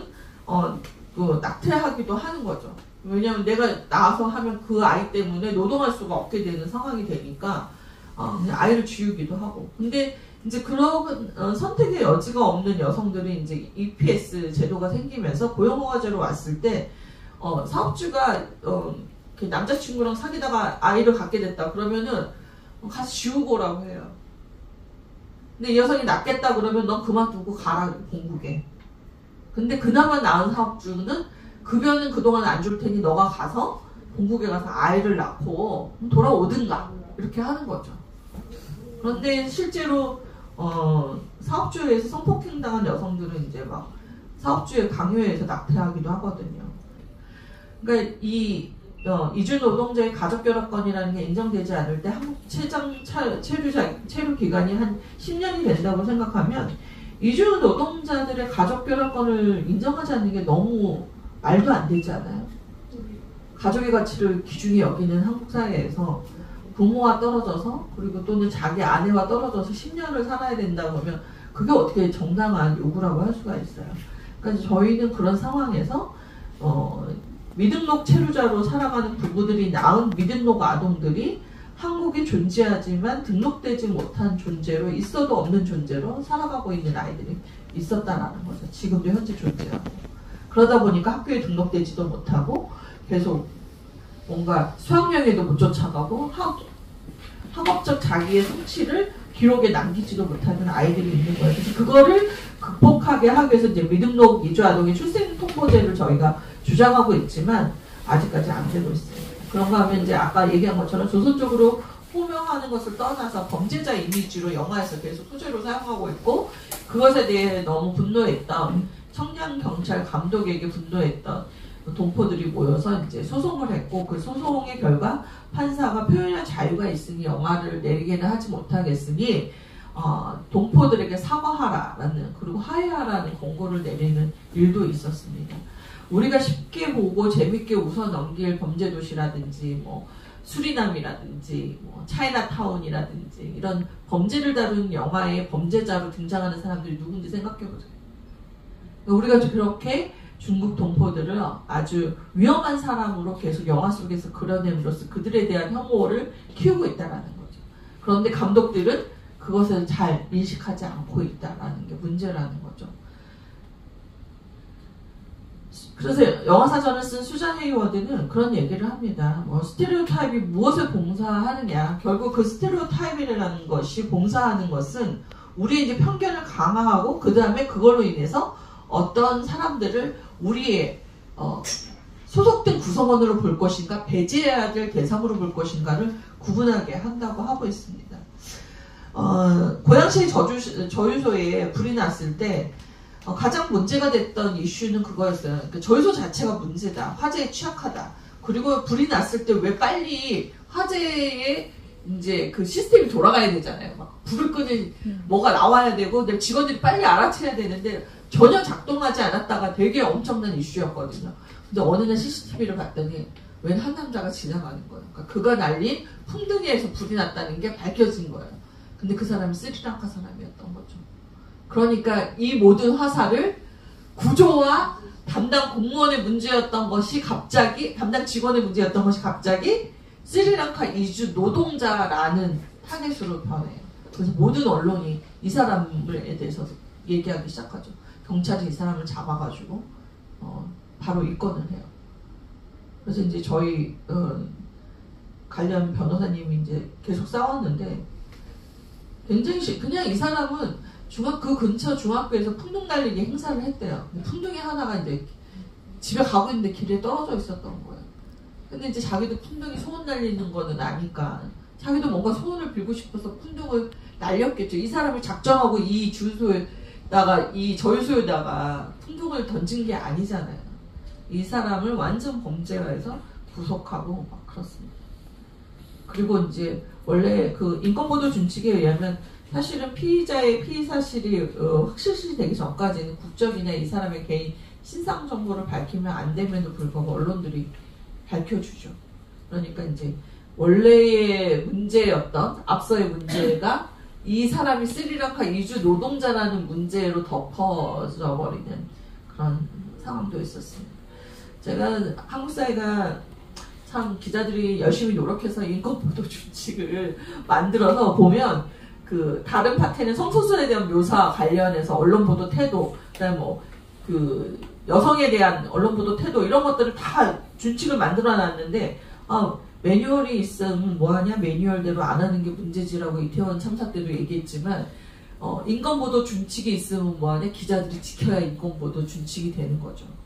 그 낙태하기도 하는 거죠. 왜냐면 내가 나와서 하면 그 아이 때문에 노동할 수가 없게 되는 상황이 되니까 그냥 아이를 지우기도 하고. 근데 이제 그런 선택의 여지가 없는 여성들이 이제 EPS 제도가 생기면서 고용허가제로 왔을 때 사업주가 남자친구랑 사귀다가 아이를 갖게 됐다 그러면은 가서 지우고 오라고 해요. 근데 이 여성이 낳겠다 그러면 넌 그만두고 가라 본국에. 근데 그나마 나은 사업주는 급여는 그동안 안 줄 테니 너가 가서 본국에 가서 아이를 낳고 돌아오든가 이렇게 하는 거죠. 그런데 실제로 사업주의에서 성폭행당한 여성들은 이제 막 사업주의 강요해서 낙태하기도 하거든요. 그러니까 이 이주 노동자의 가족결합권이라는 게 인정되지 않을 때 한국 체류 기간이 한 10년이 된다고 생각하면 이주 노동자들의 가족결합권을 인정하지 않는 게 너무 말도 안 되지 않아요? 가족의 가치를 기준히 여기는 한국 사회에서 부모와 떨어져서 그리고 또는 자기 아내와 떨어져서 10년을 살아야 된다고 하면 그게 어떻게 정당한 요구라고 할 수가 있어요. 그러니까 저희는 그런 상황에서 미등록 체류자로 살아가는 부부들이 낳은 미등록 아동들이 한국에 존재하지만 등록되지 못한 존재로 있어도 없는 존재로 살아가고 있는 아이들이 있었다라는 거죠. 지금도 현재 존재하고. 그러다 보니까 학교에 등록되지도 못하고 계속 뭔가 수학여행에도 못 쫓아가고 학업적 자기의 성취를 기록에 남기지도 못하는 아이들이 있는 거예요. 그래서 그거를 극복하게 하기 위해서 이제 미등록 이주 아동의 출생 통보제를 저희가 주장하고 있지만 아직까지 안 되고 있습니다. 그런가 하면 이제 아까 얘기한 것처럼 조선적으로 호명하는 것을 떠나서 범죄자 이미지로 영화에서 계속 소재로 사용하고 있고 그것에 대해 너무 분노했던 청년 경찰 감독에게 분노했던 동포들이 모여서 이제 소송을 했고 그 소송의 결과 판사가 표현의 자유가 있으니 영화를 내리게는 하지 못하겠으니 동포들에게 사과하라라는 그리고 화해하라는 권고를 내리는 일도 있었습니다. 우리가 쉽게 보고 재밌게 웃어 넘길 범죄도시라든지 뭐 수리남이라든지 뭐 차이나타운이라든지 이런 범죄를 다루는 영화에 범죄자로 등장하는 사람들이 누군지 생각해보세요. 우리가 그렇게 중국 동포들을 아주 위험한 사람으로 계속 영화 속에서 그려냄으로써 그들에 대한 혐오를 키우고 있다는 거죠. 그런데 감독들은 그것을 잘 인식하지 않고 있다는 게 문제라는 거죠. 그래서 영화사전을 쓴 수잔 헤이워드는 그런 얘기를 합니다. 스테레오타입이 무엇을 봉사하느냐. 결국 그 스테레오타입이라는 것이 봉사하는 것은 우리의 이제 편견을 강화하고 그 다음에 그걸로 인해서 어떤 사람들을 우리의 소속된 구성원으로 볼 것인가 배제해야 될 대상으로 볼 것인가를 구분하게 한다고 하고 있습니다. 고양시 저유소에 불이 났을 때 가장 문제가 됐던 이슈는 그거였어요. 그러니까 저유소 자체가 문제다. 화재에 취약하다. 그리고 불이 났을 때 왜 빨리 화재에 이제 그 시스템이 돌아가야 되잖아요. 막 불을 끄는 뭐가 나와야 되고 내 직원들이 빨리 알아채야 되는데 전혀 작동하지 않았다가 되게 엄청난 이슈였거든요. 근데 어느 날 CCTV를 봤더니 웬 한 남자가 지나가는 거예요. 그러니까 그가 날린 풍등에서 불이 났다는 게 밝혀진 거예요. 근데 그 사람이 스리랑카 사람이었던 거죠. 그러니까 이 모든 화살을 구조와 담당 공무원의 문제였던 것이 갑자기 담당 직원의 문제였던 것이 갑자기 스리랑카 이주 노동자라는 타겟으로 변해요. 그래서 모든 언론이 이 사람에 대해서 얘기하기 시작하죠. 경찰이 이 사람을 잡아가지고 바로 입건을 해요. 그래서 이제 저희 관련 변호사님이 이제 계속 싸웠는데 굉장히 그냥 이 사람은 그 근처 중학교에서 풍등 날리기 행사를 했대요. 풍등이 하나가 이제 집에 가고 있는데 길에 떨어져 있었던 거예요. 근데 이제 자기도 풍등이 소원 날리는 거는 아니까 자기도 뭔가 소원을 빌고 싶어서 풍등을 날렸겠죠. 이 사람이 작정하고 이 주유소에다가 이 저유소에다가 풍등을 던진 게 아니잖아요. 이 사람을 완전 범죄화해서 구속하고 막 그렇습니다. 그리고 이제 원래 그 인권보도 준칙에 의하면 사실은 피의자의 피의 사실이 확실시 되기 전까지는 국적이나 이 사람의 개인 신상 정보를 밝히면 안 됨에도 불구하고 언론들이 밝혀주죠. 그러니까 이제 원래의 문제였던 앞서의 문제가 이 사람이 스리랑카 이주 노동자라는 문제로 덮어져 버리는 그런 상황도 있었습니다. 제가 한국 사회가 참 기자들이 열심히 노력해서 인권보도 준칙을 만들어서 보면 그 다른 파트는 성소수에 대한 묘사 관련해서 언론 보도 태도, 그다음에 뭐 그 여성에 대한 언론 보도 태도 이런 것들을 다 준칙을 만들어 놨는데 매뉴얼이 있으면 뭐하냐 매뉴얼대로 안 하는 게 문제지라고 이태원 참사 때도 얘기했지만 인권보도 준칙이 있으면 뭐하냐 기자들이 지켜야 인권보도 준칙이 되는 거죠.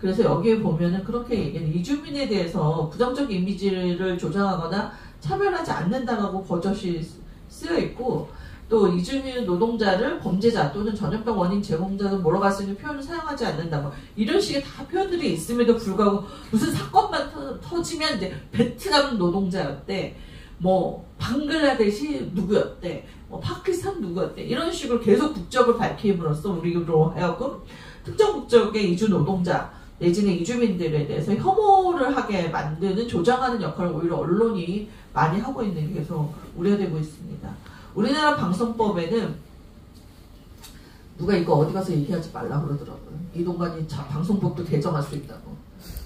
그래서 여기에 보면은 그렇게 얘기하는 이주민에 대해서 부정적 이미지를 조장하거나 차별하지 않는다라고 버젓이 쓰여 있고, 또 이주민 노동자를 범죄자 또는 전염병 원인 제공자는 몰아갈 수 있는 표현을 사용하지 않는다. 뭐 이런 식의 다 표현들이 있음에도 불구하고 무슨 사건만 터지면 이제 베트남 노동자였대, 뭐 방글라데시 누구였대, 뭐 파키스탄 누구였대, 이런 식으로 계속 국적을 밝힘으로써 우리로 하여금 특정 국적의 이주 노동자 내지는 이주민들에 대해서 혐오를 하게 만드는, 조장하는 역할을 오히려 언론이 많이 하고 있는 게 계속 우려되고 있습니다. 우리나라 방송법에는 누가 이거 어디 가서 얘기하지 말라 그러더라고요. 이동관이 방송법도 개정할 수 있다고.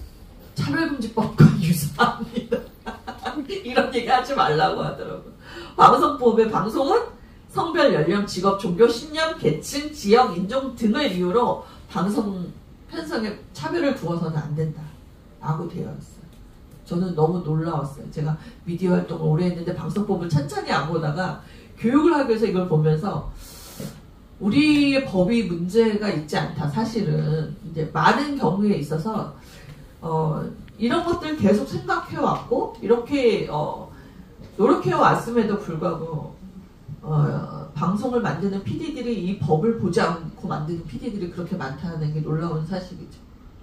차별금지법과 유사합니다. 이런 얘기 하지 말라고 하더라고요. 방송법의 방송은 성별, 연령, 직업, 종교, 신념, 계층, 지역, 인종 등을 이유로 방송 편성에 차별을 두어서는 안 된다 라고 되어 있어요. 저는 너무 놀라웠어요. 제가 미디어 활동을 오래 했는데 방송법을 찬찬히 안 보다가 교육을 하기 위해서 이걸 보면서 우리의 법이 문제가 있지 않다. 사실은 이제 많은 경우에 있어서 이런 것들 계속 생각해왔고 이렇게 노력해왔음에도 불구하고 방송을 만드는 PD들이 이 법을 보지 않고 만드는 PD들이 그렇게 많다는 게 놀라운 사실이죠.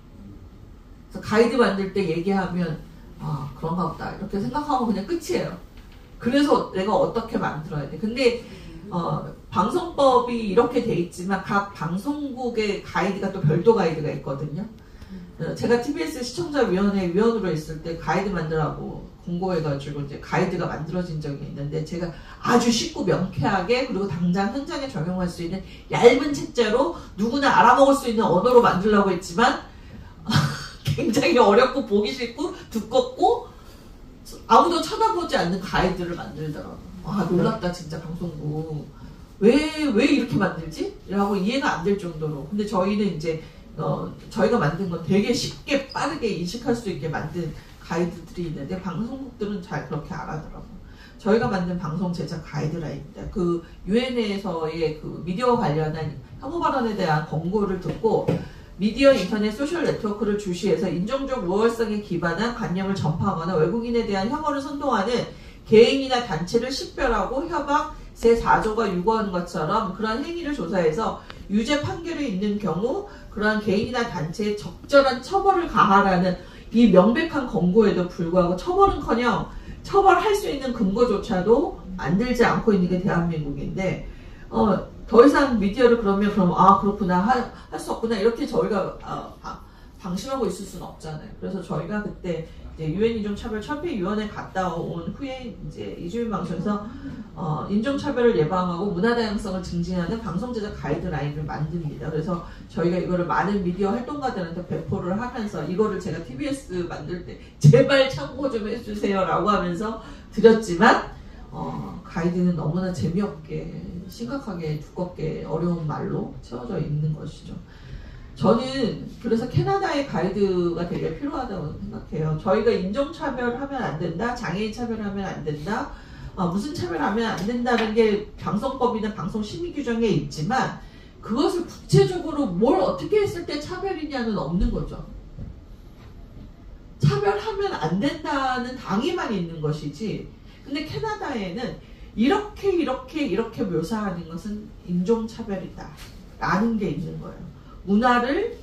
그래서 가이드 만들 때 얘기하면 그런가 보다 이렇게 생각하고 그냥 끝이에요. 그래서 내가 어떻게 만들어야 돼. 근데 방송법이 이렇게 돼 있지만 각 방송국의 가이드가 또 별도 가이드가 있거든요. 제가 TBS 시청자위원회 위원으로 있을 때 가이드 만들라고 공고해가지고 이제 가이드가 만들어진 적이 있는데, 제가 아주 쉽고 명쾌하게 그리고 당장 현장에 적용할 수 있는 얇은 책자로 누구나 알아먹을 수 있는 언어로 만들려고 했지만 굉장히 어렵고 보기 싫고 두껍고 아무도 쳐다보지 않는 가이드를 만들더라고요. 놀랍다 진짜 방송국. 왜 이렇게 만들지? 라고 이해가 안 될 정도로. 근데 저희는 이제 저희가 만든 건 되게 쉽게 빠르게 인식할 수 있게 만든 가이드들이 있는데 방송국들은 잘 그렇게 안 하더라고요. 저희가 만든 방송 제작 가이드라인입니다. 그 유엔에서의 그 미디어 관련한 혐오 발언에 대한 권고를 듣고 미디어, 인터넷, 소셜 네트워크를 주시해서 인종적 우월성에 기반한 관념을 전파하거나 외국인에 대한 혐오를 선동하는 개인이나 단체를 식별하고 협약 제4조가 요구하는 것처럼 그러한 행위를 조사해서 유죄 판결이 있는 경우 그러한 개인이나 단체에 적절한 처벌을 가하라는 이 명백한 권고에도 불구하고 처벌은커녕 처벌할 수 있는 근거조차도 만들지 않고 있는 게 대한민국인데, 더 이상 미디어를 그럼 그렇구나 할 수 없구나 이렇게 저희가 방심하고 있을 수는 없잖아요. 그래서 저희가 그때 유엔 인종차별 철폐위원회 갔다 온 후에 이제 이주민 방송에서 인종차별을 예방하고 문화다양성을 증진하는 방송 제작 가이드라인을 만듭니다. 그래서 저희가 이거를 많은 미디어 활동가들한테 배포를 하면서 이거를 제가 TBS 만들 때 제발 참고 좀 해주세요라고 하면서 드렸지만 가이드는 너무나 재미없게 심각하게 두껍게 어려운 말로 채워져 있는 것이죠. 저는 그래서 캐나다의 가이드가 되게 필요하다고 생각해요. 저희가 인종차별하면 안 된다, 장애인 차별하면 안 된다, 무슨 차별하면 안 된다는 게 방송법이나 방송심의 규정에 있지만 그것을 구체적으로 뭘 어떻게 했을 때 차별이냐는 없는 거죠. 차별하면 안 된다는 당위만 있는 것이지, 근데 캐나다에는 이렇게 묘사하는 것은 인종차별이다 라는 게 있는 거예요. 문화를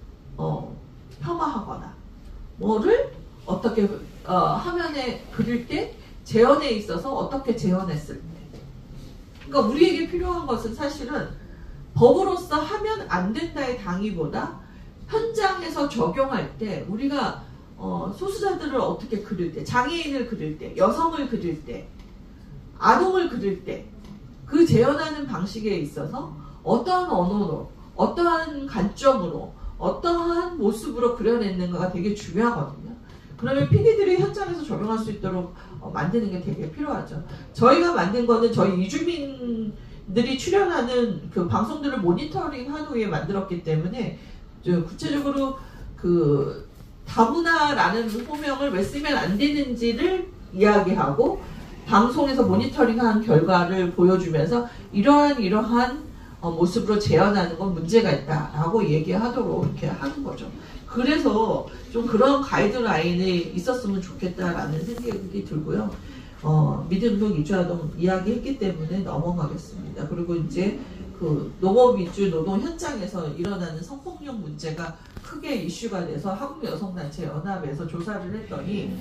폄하하거나 뭐를 어떻게 화면에 그릴 때 재현에 있어서 어떻게 재현했을 때, 그러니까 우리에게 필요한 것은 사실은 법으로서 하면 안 된다의 당위보다 현장에서 적용할 때 우리가 소수자들을 어떻게 그릴 때, 장애인을 그릴 때, 여성을 그릴 때, 아동을 그릴 때 그 재현하는 방식에 있어서 어떠한 언어로, 어떠한 관점으로, 어떠한 모습으로 그려냈는가가 되게 중요하거든요. 그러면 PD들이 현장에서 적용할 수 있도록 만드는 게 되게 필요하죠. 저희가 만든 거는 저희 이주민들이 출연하는 그 방송들을 모니터링한 후에 만들었기 때문에 구체적으로 그 다문화라는 호명을 왜 쓰면 안 되는지를 이야기하고 방송에서 모니터링한 결과를 보여주면서 이러한 모습으로 재현하는 건 문제가 있다라고 얘기하도록 이렇게 하는 거죠. 그래서 좀 그런 가이드라인이 있었으면 좋겠다라는 생각이 들고요. 미등록 이주아동 이야기했기 때문에 넘어가겠습니다. 그리고 이제 그 농업 위주 노동 현장에서 일어나는 성폭력 문제가 크게 이슈가 돼서 한국여성단체 연합에서 조사를 했더니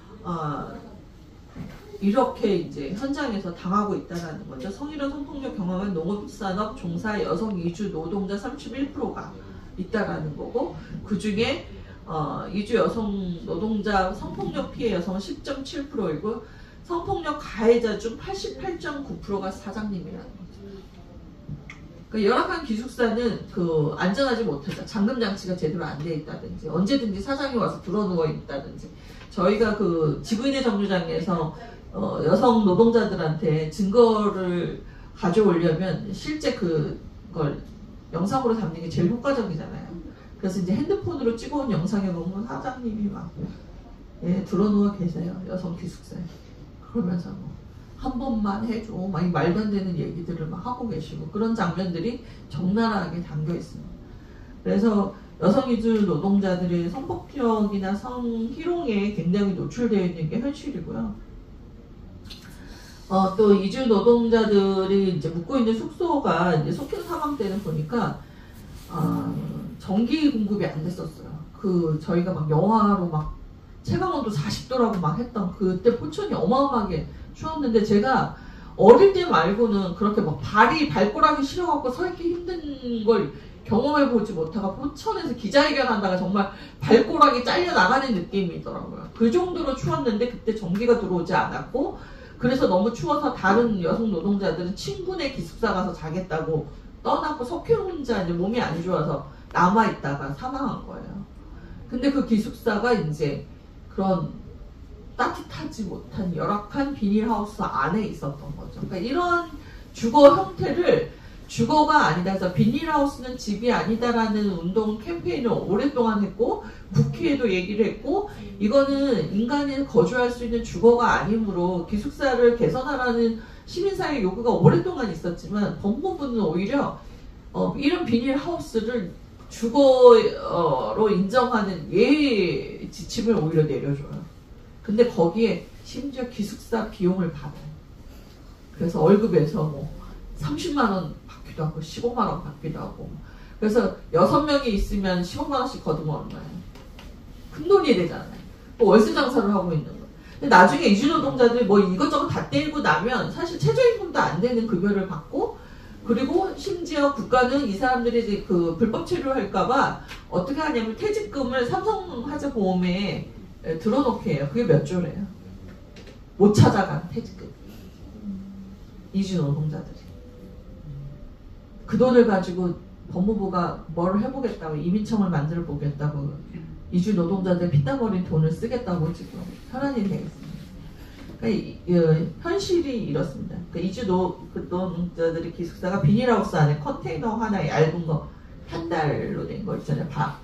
이렇게 이제 현장에서 당하고 있다는 거죠. 성희롱 성폭력 경험한 농업산업 종사 여성 이주 노동자 31%가 있다라는 거고, 그 중에 이주 여성 노동자 성폭력 피해 여성은 10.7%이고 성폭력 가해자 중 88.9%가 사장님이라는 거죠. 그러니까 열악한 기숙사는 그 안전하지 못하다. 잠금 장치가 제대로 안 돼 있다든지 언제든지 사장이 와서 들어누워 있다든지. 저희가 그 지구인의 정류장에서 여성 노동자들한테 증거를 가져오려면 실제 그걸 영상으로 담는 게 제일 효과적이잖아요. 그래서 이제 핸드폰으로 찍어온 영상에 보면 사장님이 막 들어누워 계세요. 여성 기숙사에. 그러면서 한 번만 해줘. 막 이 말도 안 되는 얘기들을 막 하고 계시고 그런 장면들이 적나라하게 담겨 있습니다. 그래서 여성 이주 노동자들의 성폭력이나 성희롱에 굉장히 노출되어 있는 게 현실이고요. 또 이주 노동자들이 이제 묵고 있는 숙소가 이제 속행 상황 때는 보니까 전기 공급이 안 됐었어요. 그 저희가 막 영하로 막 체감온도 40도라고 막 했던 그때 포천이 어마어마하게 추웠는데 제가 어릴 때 말고는 그렇게 막 발꼬락이 시려갖고 서 있기 힘든 걸 경험해보지 못하고 포천에서 기자회견하다가 정말 발꼬락이 잘려 나가는 느낌이더라고요. 그 정도로 추웠는데 그때 전기가 들어오지 않았고 그래서 너무 추워서 다른 여성 노동자들은 친구네 기숙사 가서 자겠다고 떠났고 석현 혼자 이제 몸이 안 좋아서 남아있다가 사망한 거예요. 근데 그 기숙사가 이제 그런 따뜻하지 못한 열악한 비닐하우스 안에 있었던 거죠. 그러니까 이런 주거 형태를 주거가 아니다 해서 비닐하우스는 집이 아니다라는 운동 캠페인을 오랫동안 했고 국회에도 얘기를 했고 이거는 인간이 거주할 수 있는 주거가 아니므로 기숙사를 개선하라는 시민사회 요구가 오랫동안 있었지만 법무부는 오히려 이런 비닐하우스를 주거로 인정하는 예외 지침을 오히려 내려줘요. 근데 거기에 심지어 기숙사 비용을 받아요. 그래서 월급에서 뭐 30만 원 받기도 하고 15만 원 받기도 하고 그래서 6명이 있으면 15만 원씩 거두면 얼마예요? 큰 돈이 되잖아요. 또 월세 장사를 하고 있는 거예요. 근데 나중에 이주노동자들이 뭐 이것저것 다 떼고 나면 사실 최저임금도 안 되는 급여를 받고 그리고 심지어 국가는 이 사람들이 이제 그 불법 체류를 할까봐 어떻게 하냐면 퇴직금을 삼성화재보험에 들어놓게 해요. 그게 몇 조래요? 못 찾아간 퇴직금. 이주노동자들이. 그 돈을 가지고 법무부가 뭘 해보겠다고 이민청을 만들어 보겠다고 이주노동자들 피땀 어린 돈을 쓰겠다고 지금 혈안이 되어 있습니다. 그러니까 현실이 이렇습니다. 그러니까 이주노동자들의 기숙사가 비닐하우스 안에 컨테이너 하나 얇은 거 한 달로 된 거 있잖아요.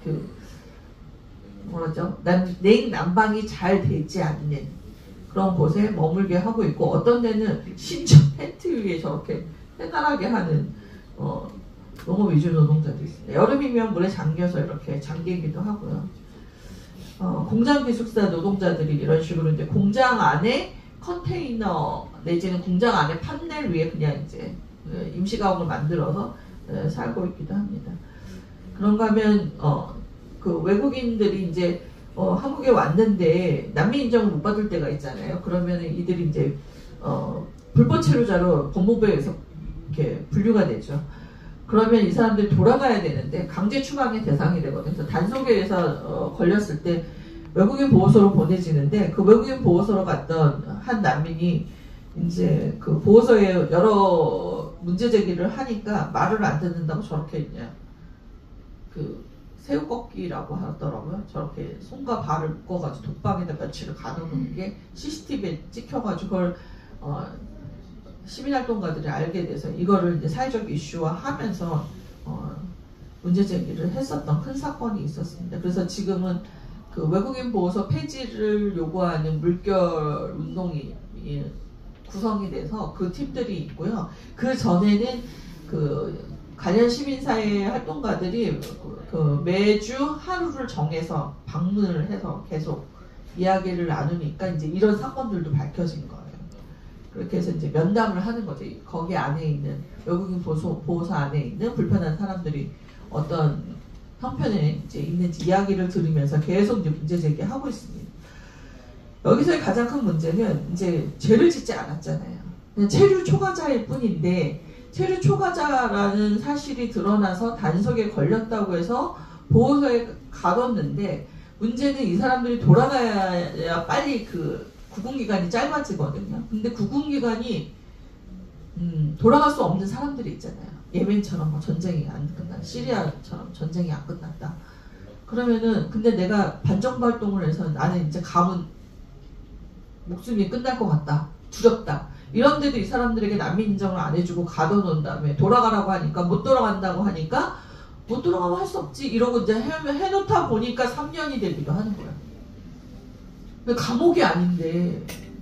뭐라죠? 냉난방이 잘 되지 않는 그런 곳에 머물게 하고 있고 어떤 데는 심지어 텐트 위에 저렇게 해달하게 하는 농업 위주 노동자도 있습니다. 여름이면 물에 잠겨서 이렇게 잠기기도 하고요. 공장 기숙사 노동자들이 이런 식으로 이제 공장 안에 컨테이너 내지는 공장 안에 판넬 위에 그냥 이제 임시가옥을 만들어서 살고 있기도 합니다. 그런가 하면 그 외국인들이 이제 한국에 왔는데 난민 인정을 못 받을 때가 있잖아요. 그러면 이들이 이제 불법 체류자로 법무부에서 이렇게 분류가 되죠. 그러면 이 사람들이 돌아가야 되는데 강제 추방의 대상이 되거든요. 그래서 단속에 의해서 걸렸을 때 외국인 보호소로 보내지는데 그 외국인 보호소로 갔던 한 난민이 이제 그 보호소에 여러 문제 제기를 하니까 말을 안 듣는다고 저렇게 그냥 그 새우꺾기라고 하더라고요. 저렇게 손과 발을 묶어가지고 독방에다 며칠을 가둬놓은 게 CCTV에 찍혀가지고 그걸 시민활동가들이 알게 돼서 이거를 이제 사회적 이슈화 하면서 문제 제기를 했었던 큰 사건이 있었습니다. 그래서 지금은 그 외국인 보호소 폐지를 요구하는 물결 운동이 구성이 돼서 그 팀들이 있고요. 그 전에는 그 관련 시민사회 활동가들이 그 매주 하루를 정해서 방문을 해서 계속 이야기를 나누니까 이제 이런 사건들도 밝혀진 거예요. 그렇게 해서 이제 면담을 하는 거죠. 거기 안에 있는 외국인 보호소 안에 있는 불편한 사람들이 어떤 형편에 이제 있는지 이야기를 들으면서 계속 이제 문제 제기하고 있습니다. 여기서의 가장 큰 문제는 이제 죄를 짓지 않았잖아요. 그냥 체류 초과자일 뿐인데 체류 초과자라는 사실이 드러나서 단속에 걸렸다고 해서 보호소에 가뒀는데 문제는 이 사람들이 돌아가야 빨리 그 구금기간이 짧아지거든요. 근데 구금기간이 돌아갈 수 없는 사람들이 있잖아요. 예멘처럼 뭐 전쟁이 안 끝났다. 시리아처럼 전쟁이 안 끝났다. 그러면은 근데 내가 반정발동을 해서 나는 이제 가면 목숨이 끝날 것 같다. 두렵다. 이런데도 이 사람들에게 난민 인정을 안 해주고 가둬놓은 다음에 돌아가라고 하니까 못 돌아간다고 하니까 못 돌아가면 할 수 없지 이러고 이제 해놓다 보니까 3년이 되기도 하는 거야. 근데 감옥이 아닌데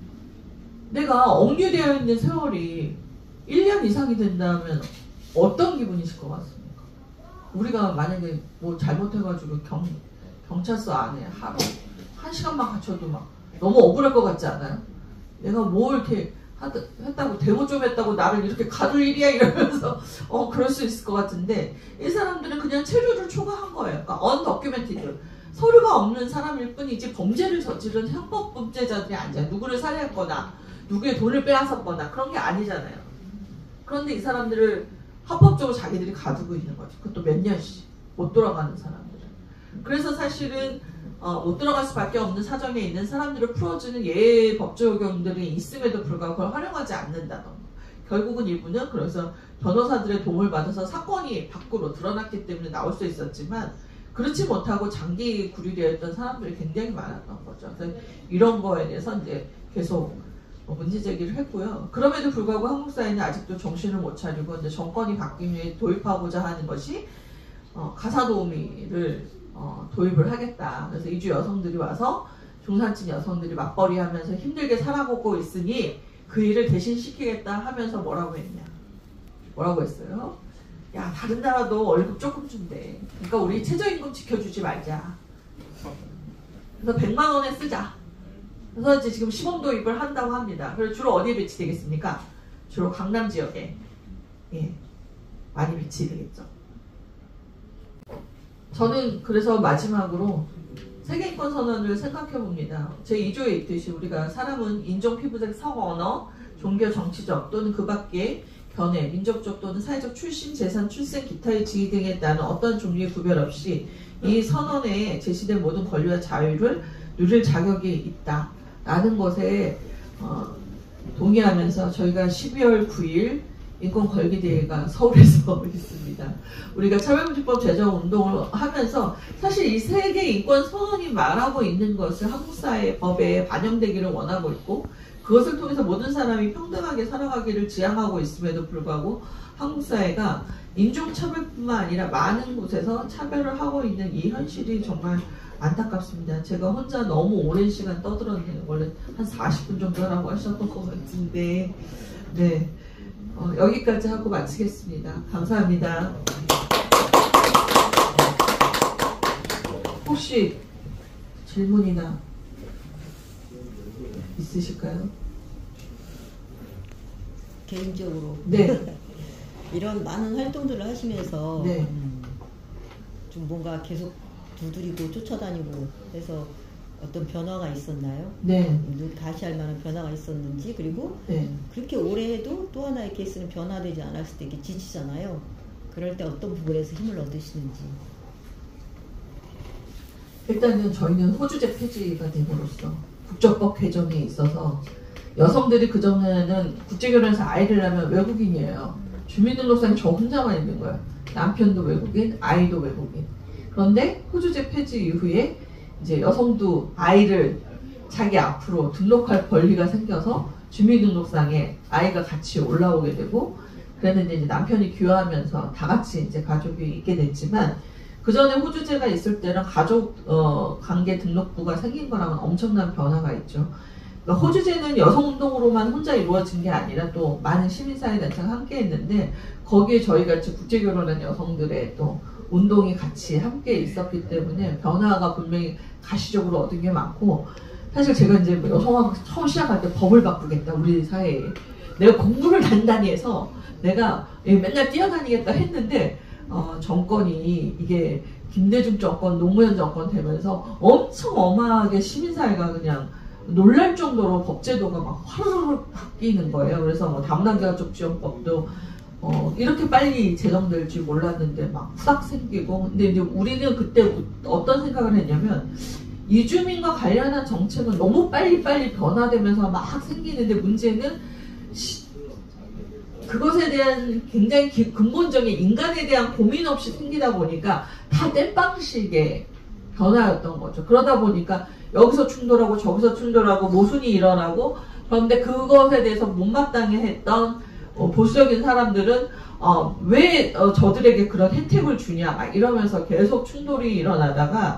내가 억류되어 있는 세월이 1년 이상이 된다면 어떤 기분이실 것 같습니까? 우리가 만약에 뭐 잘못해가지고 경찰서 안에 하루 1시간만 갇혀도 막 너무 억울할 것 같지 않아요? 내가 뭐 이렇게 했다고 데모 좀 했다고 나를 이렇게 가둘 일이야 이러면서 그럴 수 있을 것 같은데 이 사람들은 그냥 체류를 초과한 거예요. 그러니까 언더큐멘티드 서류가 없는 사람일 뿐이지 범죄를 저지른 형법 범죄자들이 아니잖아요. 누구를 살해했거나 누구의 돈을 빼앗았거나 그런 게 아니잖아요. 그런데 이 사람들을 합법적으로 자기들이 가두고 있는 거죠. 그것도 몇 년씩 못 돌아가는 사람들. 그래서 사실은 못 들어갈 수밖에 없는 사정에 있는 사람들을 풀어주는 예외 법조경들이 있음에도 불구하고 그걸 활용하지 않는다던가. 결국은 일부는 그래서 변호사들의 도움을 받아서 사건이 밖으로 드러났기 때문에 나올 수 있었지만 그렇지 못하고 장기 구류되어 있던 사람들이 굉장히 많았던 거죠. 그래서 이런 거에 대해서 이제 계속 문제 제기를 했고요. 그럼에도 불구하고 한국 사회는 아직도 정신을 못 차리고 이제 정권이 바뀐 후에 도입하고자 하는 것이 가사도우미를 도입을 하겠다. 그래서 이주 여성들이 와서 중산층 여성들이 맞벌이 하면서 힘들게 살아보고 있으니 그 일을 대신 시키겠다 하면서 뭐라고 했냐. 뭐라고 했어요? 야, 다른 나라도 월급 조금 준대. 그러니까 우리 최저임금 지켜주지 말자. 그래서 100만 원에 쓰자. 그래서 이제 지금 시범 도입을 한다고 합니다. 그래서 주로 어디에 배치되겠습니까? 주로 강남 지역에 많이 배치되겠죠. 저는 그래서 마지막으로 세계인권선언을 생각해봅니다. 제2조에 있듯이 우리가 사람은 인종, 피부색, 성, 언어, 종교, 정치적 또는 그 밖에 견해, 민족적 또는 사회적 출신, 재산, 출생, 기타의 지위 등에 따른 어떤 종류의 구별 없이 이 선언에 제시된 모든 권리와 자유를 누릴 자격이 있다라는 것에 동의하면서 저희가 12월 9일 인권걸기대회가 서울에서 있습니다. 우리가 차별금지법 제정 운동을 하면서 사실 이 세계 인권 선언이 말하고 있는 것을 한국 사회 법에 반영되기를 원하고 있고 그것을 통해서 모든 사람이 평등하게 살아가기를 지향하고 있음에도 불구하고 한국 사회가 인종차별뿐만 아니라 많은 곳에서 차별을 하고 있는 이 현실이 정말 안타깝습니다. 제가 혼자 너무 오랜 시간 떠들었는데 원래 한 40분 정도 하라고 하셨던 것 같은데 네. 여기까지 하고 마치겠습니다. 감사합니다. 혹시 질문이나 있으실까요? 개인적으로 네. 이런 많은 활동들을 하시면서 네. 좀 뭔가 계속 두드리고 쫓아다니고 해서 어떤 변화가 있었나요? 네. 다시 할 만한 변화가 있었는지 그리고 네. 그렇게 오래 해도 또 하나의 케이스는 변화되지 않았을 때 이렇게 지치잖아요. 그럴 때 어떤 부분에서 힘을 얻으시는지. 일단은 저희는 호주제 폐지가 됨으로써 국적법 개정에 있어서 여성들이 그전에는 국제결혼해서 아이를 낳으면 외국인이에요. 주민등록상에 저 혼자만 있는 거예요. 남편도 외국인, 아이도 외국인. 그런데 호주제 폐지 이후에 이제 여성도 아이를 자기 앞으로 등록할 권리가 생겨서 주민등록상에 아이가 같이 올라오게 되고 그랬는데 이제 남편이 귀화하면서 다 같이 이제 가족이 있게 됐지만 그 전에 호주제가 있을 때는 가족 관계 등록부가 생긴 거랑은 엄청난 변화가 있죠. 그러니까 호주제는 여성운동으로만 혼자 이루어진 게 아니라 또 많은 시민사회단체가 함께 했는데 거기에 저희같이 국제결혼한 여성들의 또 운동이 같이 함께 있었기 때문에 변화가 분명히 가시적으로 얻은 게 많고 사실 제가 이제 여성학 처음 시작할 때 법을 바꾸겠다 우리 사회에 내가 공부를 단단히 해서 내가 맨날 뛰어다니겠다 했는데 정권이 이게 김대중 정권, 노무현 정권 되면서 엄청 엄하게 시민사회가 그냥 놀랄 정도로 법제도가 막 화르르 바뀌는 거예요. 그래서 뭐 다문화가족지원법도 이렇게 빨리 제정될 줄 몰랐는데 막 후딱 생기고 근데 이제 우리는 그때 어떤 생각을 했냐면 이주민과 관련한 정책은 너무 빨리빨리 변화되면서 막 생기는데 문제는 그것에 대한 굉장히 근본적인 인간에 대한 고민 없이 생기다 보니까 다 땜빵식의 변화였던 거죠. 그러다 보니까 여기서 충돌하고 저기서 충돌하고 모순이 일어나고 그런데 그것에 대해서 못마땅해 했던 보수적인 사람들은 왜 저들에게 그런 혜택을 주냐 막 이러면서 계속 충돌이 일어나다가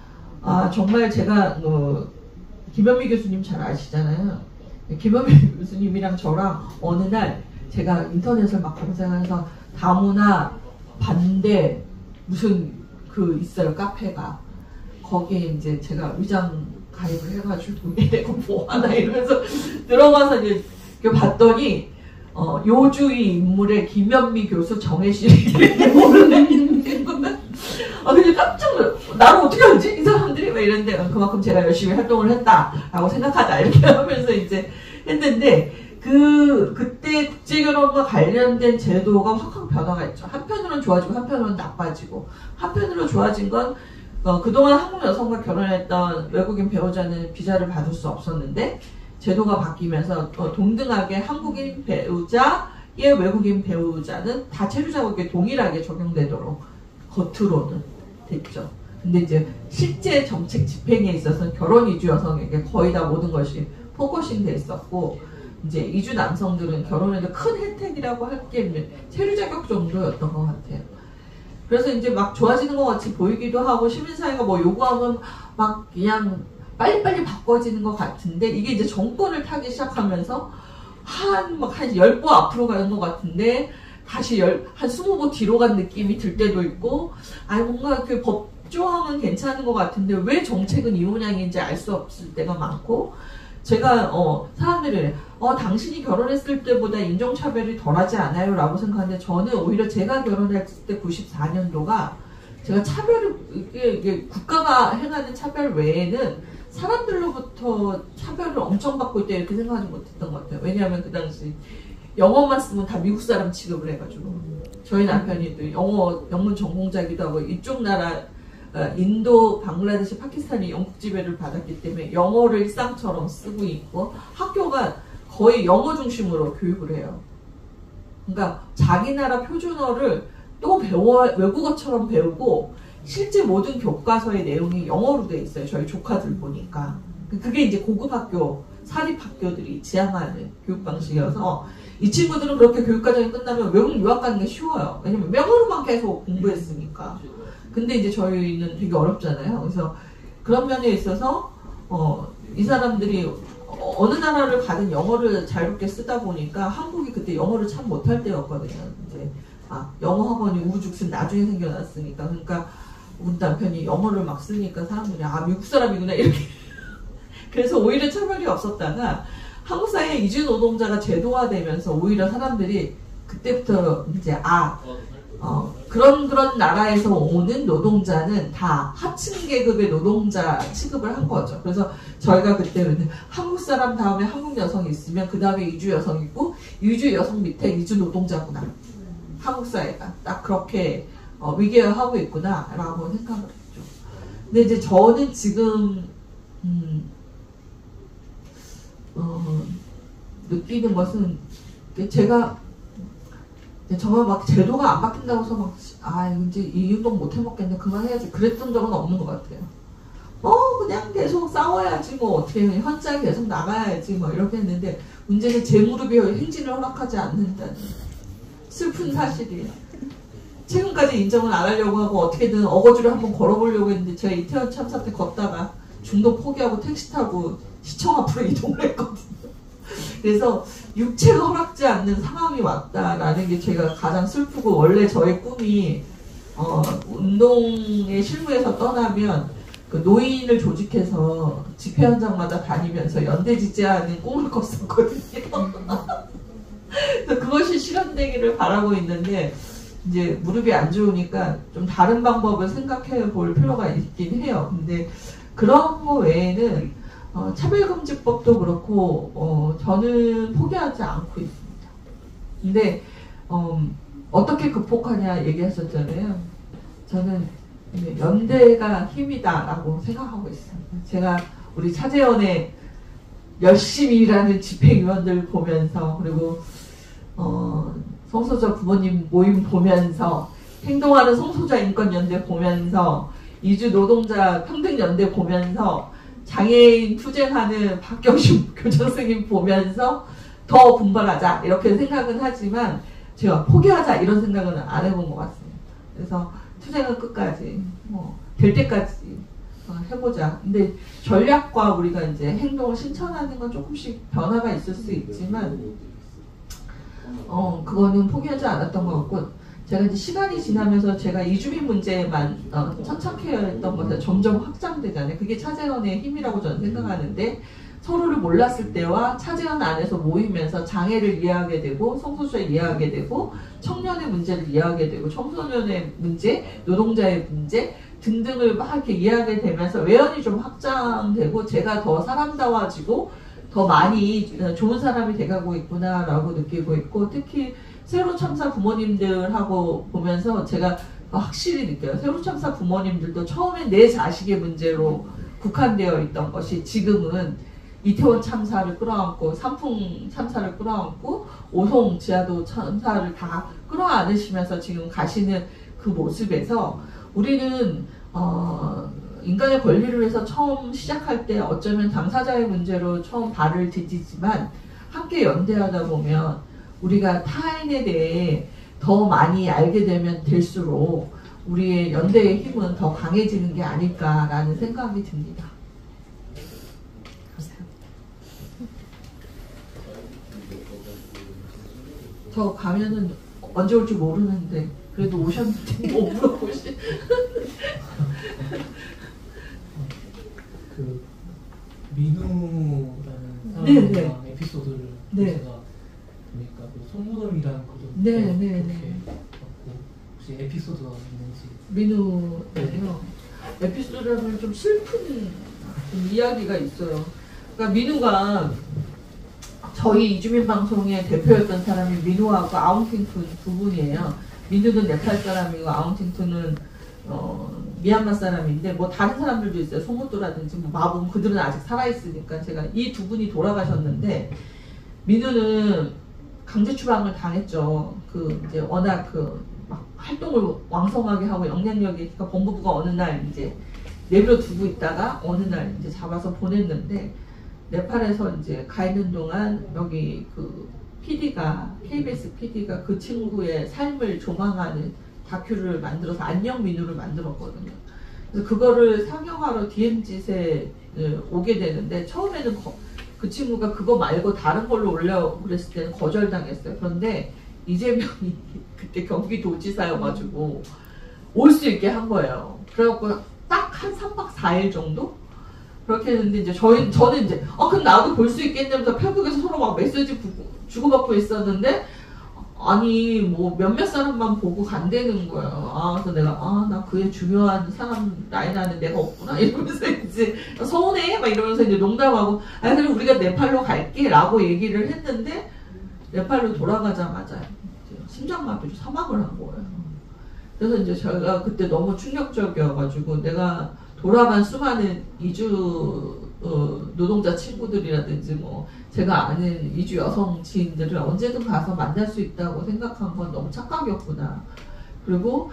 정말 제가 김현미 교수님 잘 아시잖아요. 김현미 교수님이랑 저랑 어느 날 제가 인터넷을 막 검색해서 다문화 반대 무슨 그 있어요 카페가 거기에 이제 제가 위장 가입을 해가지고 내가 뭐 하나 이러면서 들어가서 이제 봤더니 요주의 인물의 김현미 교수 정혜실이 모르는 이름이구나. 근데 깜짝 놀랐어. 나를 어떻게 알지? 이 사람들이 왜 이런데 그만큼 제가 열심히 활동을 했다라고 생각하자 이렇게 하면서 이제 했는데 그때 국제결혼과 관련된 제도가 확확 변화가 있죠. 한편으로는 좋아지고 한편으로는 나빠지고 한편으로 좋아진 건 그동안 한국 여성과 결혼했던 외국인 배우자는 비자를 받을 수 없었는데 제도가 바뀌면서 동등하게 한국인 배우자의 외국인 배우자는 다 체류 자격에 동일하게 적용되도록 겉으로는 됐죠. 근데 이제 실제 정책 집행에 있어서 결혼 이주 여성에게 거의 다 모든 것이 포커싱 돼 있었고 이제 이주 남성들은 결혼에도 큰 혜택이라고 할 게 체류 자격 정도였던 것 같아요. 그래서 이제 막 좋아지는 것 같이 보이기도 하고 시민사회가 뭐 요구하면 막 그냥 빨리빨리 바꿔지는 것 같은데 이게 이제 정권을 타기 시작하면서 한 10보 앞으로 가는 것 같은데 다시 한 20보 뒤로 간 느낌이 들 때도 있고 뭔가 그 법조항은 괜찮은 것 같은데 왜 정책은 이 모양인지 알 수 없을 때가 많고 제가 사람들이 당신이 결혼했을 때보다 인종차별이 덜하지 않아요? 라고 생각하는데 저는 오히려 제가 결혼했을 때 94년도가 제가 이게 국가가 행하는 차별 외에는 사람들로부터 차별을 엄청 받고 있다 이렇게 생각하지 못했던 것 같아요. 왜냐하면 그 당시 영어만 쓰면 다 미국 사람 취급을 해가지고 저희 남편이 또 영문 전공자이기도 하고 이쪽 나라 인도, 방글라데시, 파키스탄이 영국 지배를 받았기 때문에 영어를 일상처럼 쓰고 있고 학교가 거의 영어 중심으로 교육을 해요. 그러니까 자기 나라 표준어를 또 외국어처럼 배우고 실제 모든 교과서의 내용이 영어로 돼 있어요. 저희 조카들 보니까. 그게 이제 고급 학교, 사립학교들이 지향하는 교육 방식이어서 이 친구들은 그렇게 교육과정이 끝나면 외국 유학 가는 게 쉬워요. 왜냐면 영어로만 계속 공부했으니까. 근데 이제 저희는 되게 어렵잖아요. 그래서 그런 면에 있어서 이 사람들이 어느 나라를 가든 영어를 자유롭게 쓰다 보니까 한국이 그때 영어를 참 못할 때였거든요. 이제 영어 학원이 우후죽순 나중에 생겨났으니까 그러니까 우리 남편이 영어를 막 쓰니까 사람들이 미국 사람이구나 이렇게 그래서 오히려 차별이 없었다가 한국 사회에 이주 노동자가 제도화되면서 오히려 사람들이 그때부터 이제 그런 나라에서 오는 노동자는 다 하층 계급의 노동자 취급을 한 거죠. 그래서 저희가 그때는 한국 사람 다음에 한국 여성이 있으면 그 다음에 이주 여성이 있고 이주 여성 밑에 이주 노동자구나. 한국 사회가 딱 그렇게 위계화하고 있구나 라고 생각을 했죠. 근데 이제 저는 지금 느끼는 것은 제가 정말 막 제도가 안 바뀐다고 해서 이제 이 운동 못 해먹겠네 그만해야지 그랬던 적은 없는 것 같아요. 그냥 계속 싸워야지 뭐 어떻게 현장에 계속 나가야지 뭐 이렇게 했는데 문제는 제 무릎이 행진을 허락하지 않는다는 슬픈 사실이에요. 최근까지 인정을 안 하려고 하고 어떻게든 어거지로 한번 걸어보려고 했는데 제가 이태원 참사 때 걷다가 중도 포기하고 택시 타고 시청 앞으로 이동을 했거든요. 그래서 육체가 허락지 않는 상황이 왔다라는 게 제가 가장 슬프고, 원래 저의 꿈이 운동의 실무에서 떠나면 그 노인을 조직해서 집회 현장마다 다니면서 연대지지하는 꿈을 꿨었거든요. 그래서 그것이 실현되기를 바라고 있는데, 이제 무릎이 안 좋으니까 좀 다른 방법을 생각해 볼 필요가 있긴 해요. 근데 그런 거 외에는 차별금지법도 그렇고 저는 포기하지 않고 있습니다. 근데 어떻게 극복하냐 얘기하셨잖아요. 저는 연대가 힘이다라고 생각하고 있어요. 제가 우리 차재원의 열심히 일하는 집행위원들 보면서, 그리고 성소자 부모님 모임 보면서, 행동하는 성소자 인권연대 보면서, 이주 노동자 평등연대 보면서, 장애인 투쟁하는 박경신 교장선생님 보면서 더 분발하자 이렇게 생각은 하지만, 제가 포기하자 이런 생각은 안 해본 것 같습니다. 그래서 투쟁은 끝까지 될 때까지 해보자. 근데 전략과 우리가 이제 행동을 실천하는 건 조금씩 변화가 있을 수 있지만 그거는 포기하지 않았던 것 같고, 제가 이제 시간이 지나면서 제가 이주민 문제만 천착해했던 것이 점점 확장되잖아요. 그게 차재원의 힘이라고 저는 생각하는데, 서로를 몰랐을 때와 차재원 안에서 모이면서 장애를 이해하게 되고, 성소수자를 이해하게 되고, 청년의 문제를 이해하게 되고, 청소년의 문제, 노동자의 문제 등등을 막 이렇게 이해하게 되면서 외연이 좀 확장되고, 제가 더 사람다워지고 더 많이 좋은 사람이 돼가고 있구나라고 느끼고 있고, 특히 세월호 참사 부모님들하고 보면서 제가 확실히 느껴요. 세월호 참사 부모님들도 처음엔 내 자식의 문제로 국한되어 있던 것이 지금은 이태원 참사를 끌어안고, 삼풍 참사를 끌어안고, 오송 지하도 참사를 다 끌어안으시면서 지금 가시는 그 모습에서, 우리는 인간의 권리를 위해서 처음 시작할 때 어쩌면 당사자의 문제로 처음 발을 디디지만, 함께 연대하다 보면 우리가 타인에 대해 더 많이 알게 되면 될수록 우리의 연대의 힘은 더 강해지는 게 아닐까라는 생각이 듭니다. 저 가면은 언제 올지 모르는데 그래도 오셨는데 뭐 물어보시. 그 민우라는 네네. 에피소드를 네. 제가 보니까 그 손무덤이라는 것도 네네네. 혹시 에피소드가 있는지. 민우는요. 에피소드라면 좀 슬픈 이야기가 있어요. 그러니까 민우가 저희 이주민 방송의 대표였던 사람이 민우하고 아웅팅툰 두 분이에요. 민우는 네팔 사람이고 아웅팅툰은 미얀마 사람인데, 뭐 다른 사람들도 있어요. 송무도라든지 뭐 마봉, 그들은 아직 살아있으니까. 제가 이 두 분이 돌아가셨는데, 민우는 강제 추방을 당했죠. 이제 워낙 막 활동을 왕성하게 하고 영향력이, 그러니까 법무부가 어느 날 이제 내버려 두고 있다가 어느 날 이제 잡아서 보냈는데, 네팔에서 이제 가 있는 동안 여기 KBS PD가 그 친구의 삶을 조망하는 다큐를 만들어서 안녕 민우를 만들었거든요. 그래서 그거를 상영하러 DMZ에 오게 되는데, 처음에는 그 친구가 그거 말고 다른 걸로 올려고 그랬을 때는 거절당했어요. 그런데 이재명이 그때 경기도지사여가지고 올 수 있게 한 거예요. 그래갖고 딱 한 3박 4일 정도? 그렇게 했는데, 이제 저는 이제 그럼 나도 볼 수 있겠냐면서 페북에서 서로 막 메시지 주고받고 있었는데, 아니 뭐 몇몇 사람만 보고 간다는 거예요. 그래서 내가 나 그의 중요한 사람 라인하는 내가 없구나 이러면서 이제 서운해 막 이러면서 이제 농담하고, 그럼 우리가 네팔로 갈게 라고 얘기를 했는데, 네팔로 돌아가자마자 심장마비로 사망을 한 거예요. 그래서 이제 제가 그때 너무 충격적이어가지고, 내가 돌아간 수많은 이주 노동자 친구들이라든지 뭐 제가 아는 이주 여성 지인들을 언제든 가서 만날 수 있다고 생각한 건 너무 착각이었구나. 그리고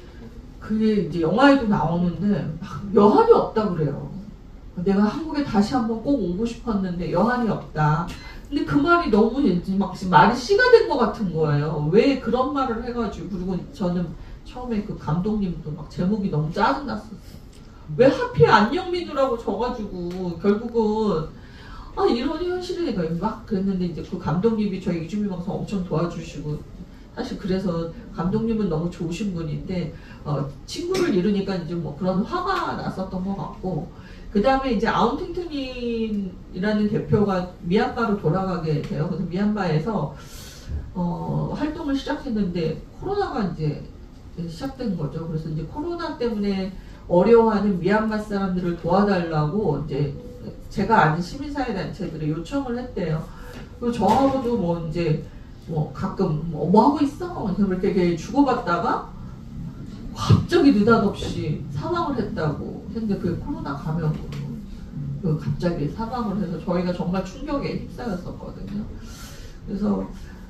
그게 이제 영화에도 나오는데 막 여한이 없다 그래요. 내가 한국에 다시 한번 꼭 오고 싶었는데 여한이 없다. 근데 그 말이 너무 막 말이 씨가 된 것 같은 거예요. 왜 그런 말을 해가지고. 그리고 저는 처음에 그 감독님도 막 제목이 너무 짜증났었어요. 왜 하필 안녕민우라고 져가지고, 결국은 아 이런 현실이니까 막 그랬는데 이제 그 감독님이 저희 이주미 방송 엄청 도와주시고 사실 그래서 감독님은 너무 좋으신 분인데 친구를 잃으니까 이제 뭐 그런 화가 났었던 것 같고 그 다음에 이제 아웅팅투님이라는 대표가 미얀마로 돌아가게 돼요. 그래서 미얀마에서 활동을 시작했는데 코로나가 이제 시작된 거죠. 그래서 이제 코로나 때문에 어려워하는 미얀마 사람들을 도와달라고 이제 제가 아는 시민사회 단체들이 요청을 했대요. 그리고 저하고도 뭐 이제 뭐 가끔 뭐 하고 있어? 이렇게 주고받다가 갑자기 느닷없이 사망을 했다고 했는데 그게 코로나 감염으로 갑자기 사망을 해서 저희가 정말 충격에 휩싸였었거든요. 그래서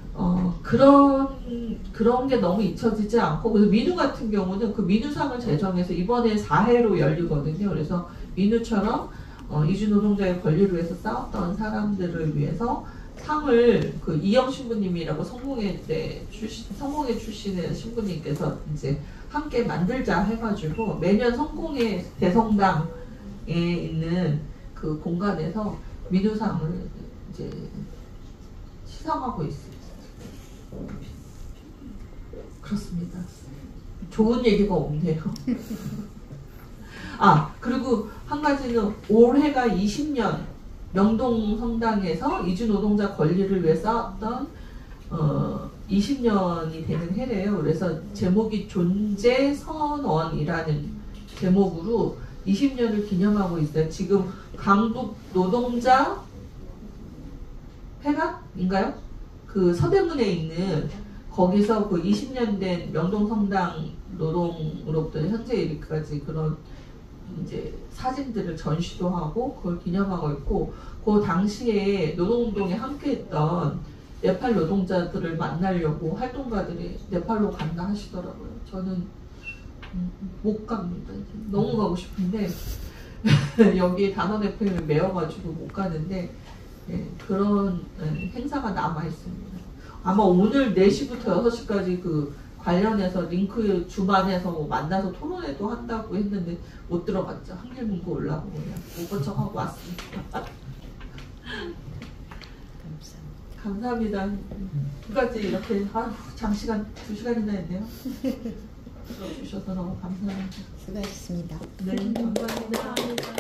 그런 게 너무 잊혀지지 않고 그래서 민우 같은 경우는 그 민우상을 제정해서 이번에 4회로 열리거든요. 그래서 민우처럼 이주 노동자의 권리를 위해서 싸웠던 사람들을 위해서 상을 그 이영 신부님이라고 성공회 출신의 신부님께서 이제 함께 만들자 해가지고 매년 성공회 대성당에 있는 그 공간에서 민우상을 이제 시상하고 있습니다. 그렇습니다. 좋은 얘기가 없네요. 그리고 한 가지는 올해가 20년 명동 성당에서 이주 노동자 권리를 위해 싸웠던 20년이 되는 해래요. 그래서 제목이 존재 선언이라는 제목으로 20년을 기념하고 있어요. 지금 강북 노동자 회관인가요? 그 서대문에 있는 거기서 그 20년 된 명동 성당 노동으로부터 현재 이르기까지 그런 이제 사진들을 전시도 하고 그걸 기념하고 있고 그 당시에 노동운동에 함께했던 네팔 노동자들을 만나려고 활동가들이 네팔로 간다 하시더라고요. 저는 못 갑니다. 너무 가고 싶은데 여기 단원 FM을 메워가지고 못 가는데 그런 행사가 남아 있습니다. 아마 오늘 4시부터 6시까지 그 관련해서 링크 주만해서 뭐 만나서 토론회도 한다고 했는데 못 들어갔죠. 한길 문구 올라오고 그냥 못 본 척하고 왔습니다. 감사합니다. 끝까지 이렇게 장시간 2시간이나 했네요. 들어주셔서 너무 감사합니다. 수고하셨습니다. 네, 감사합니다.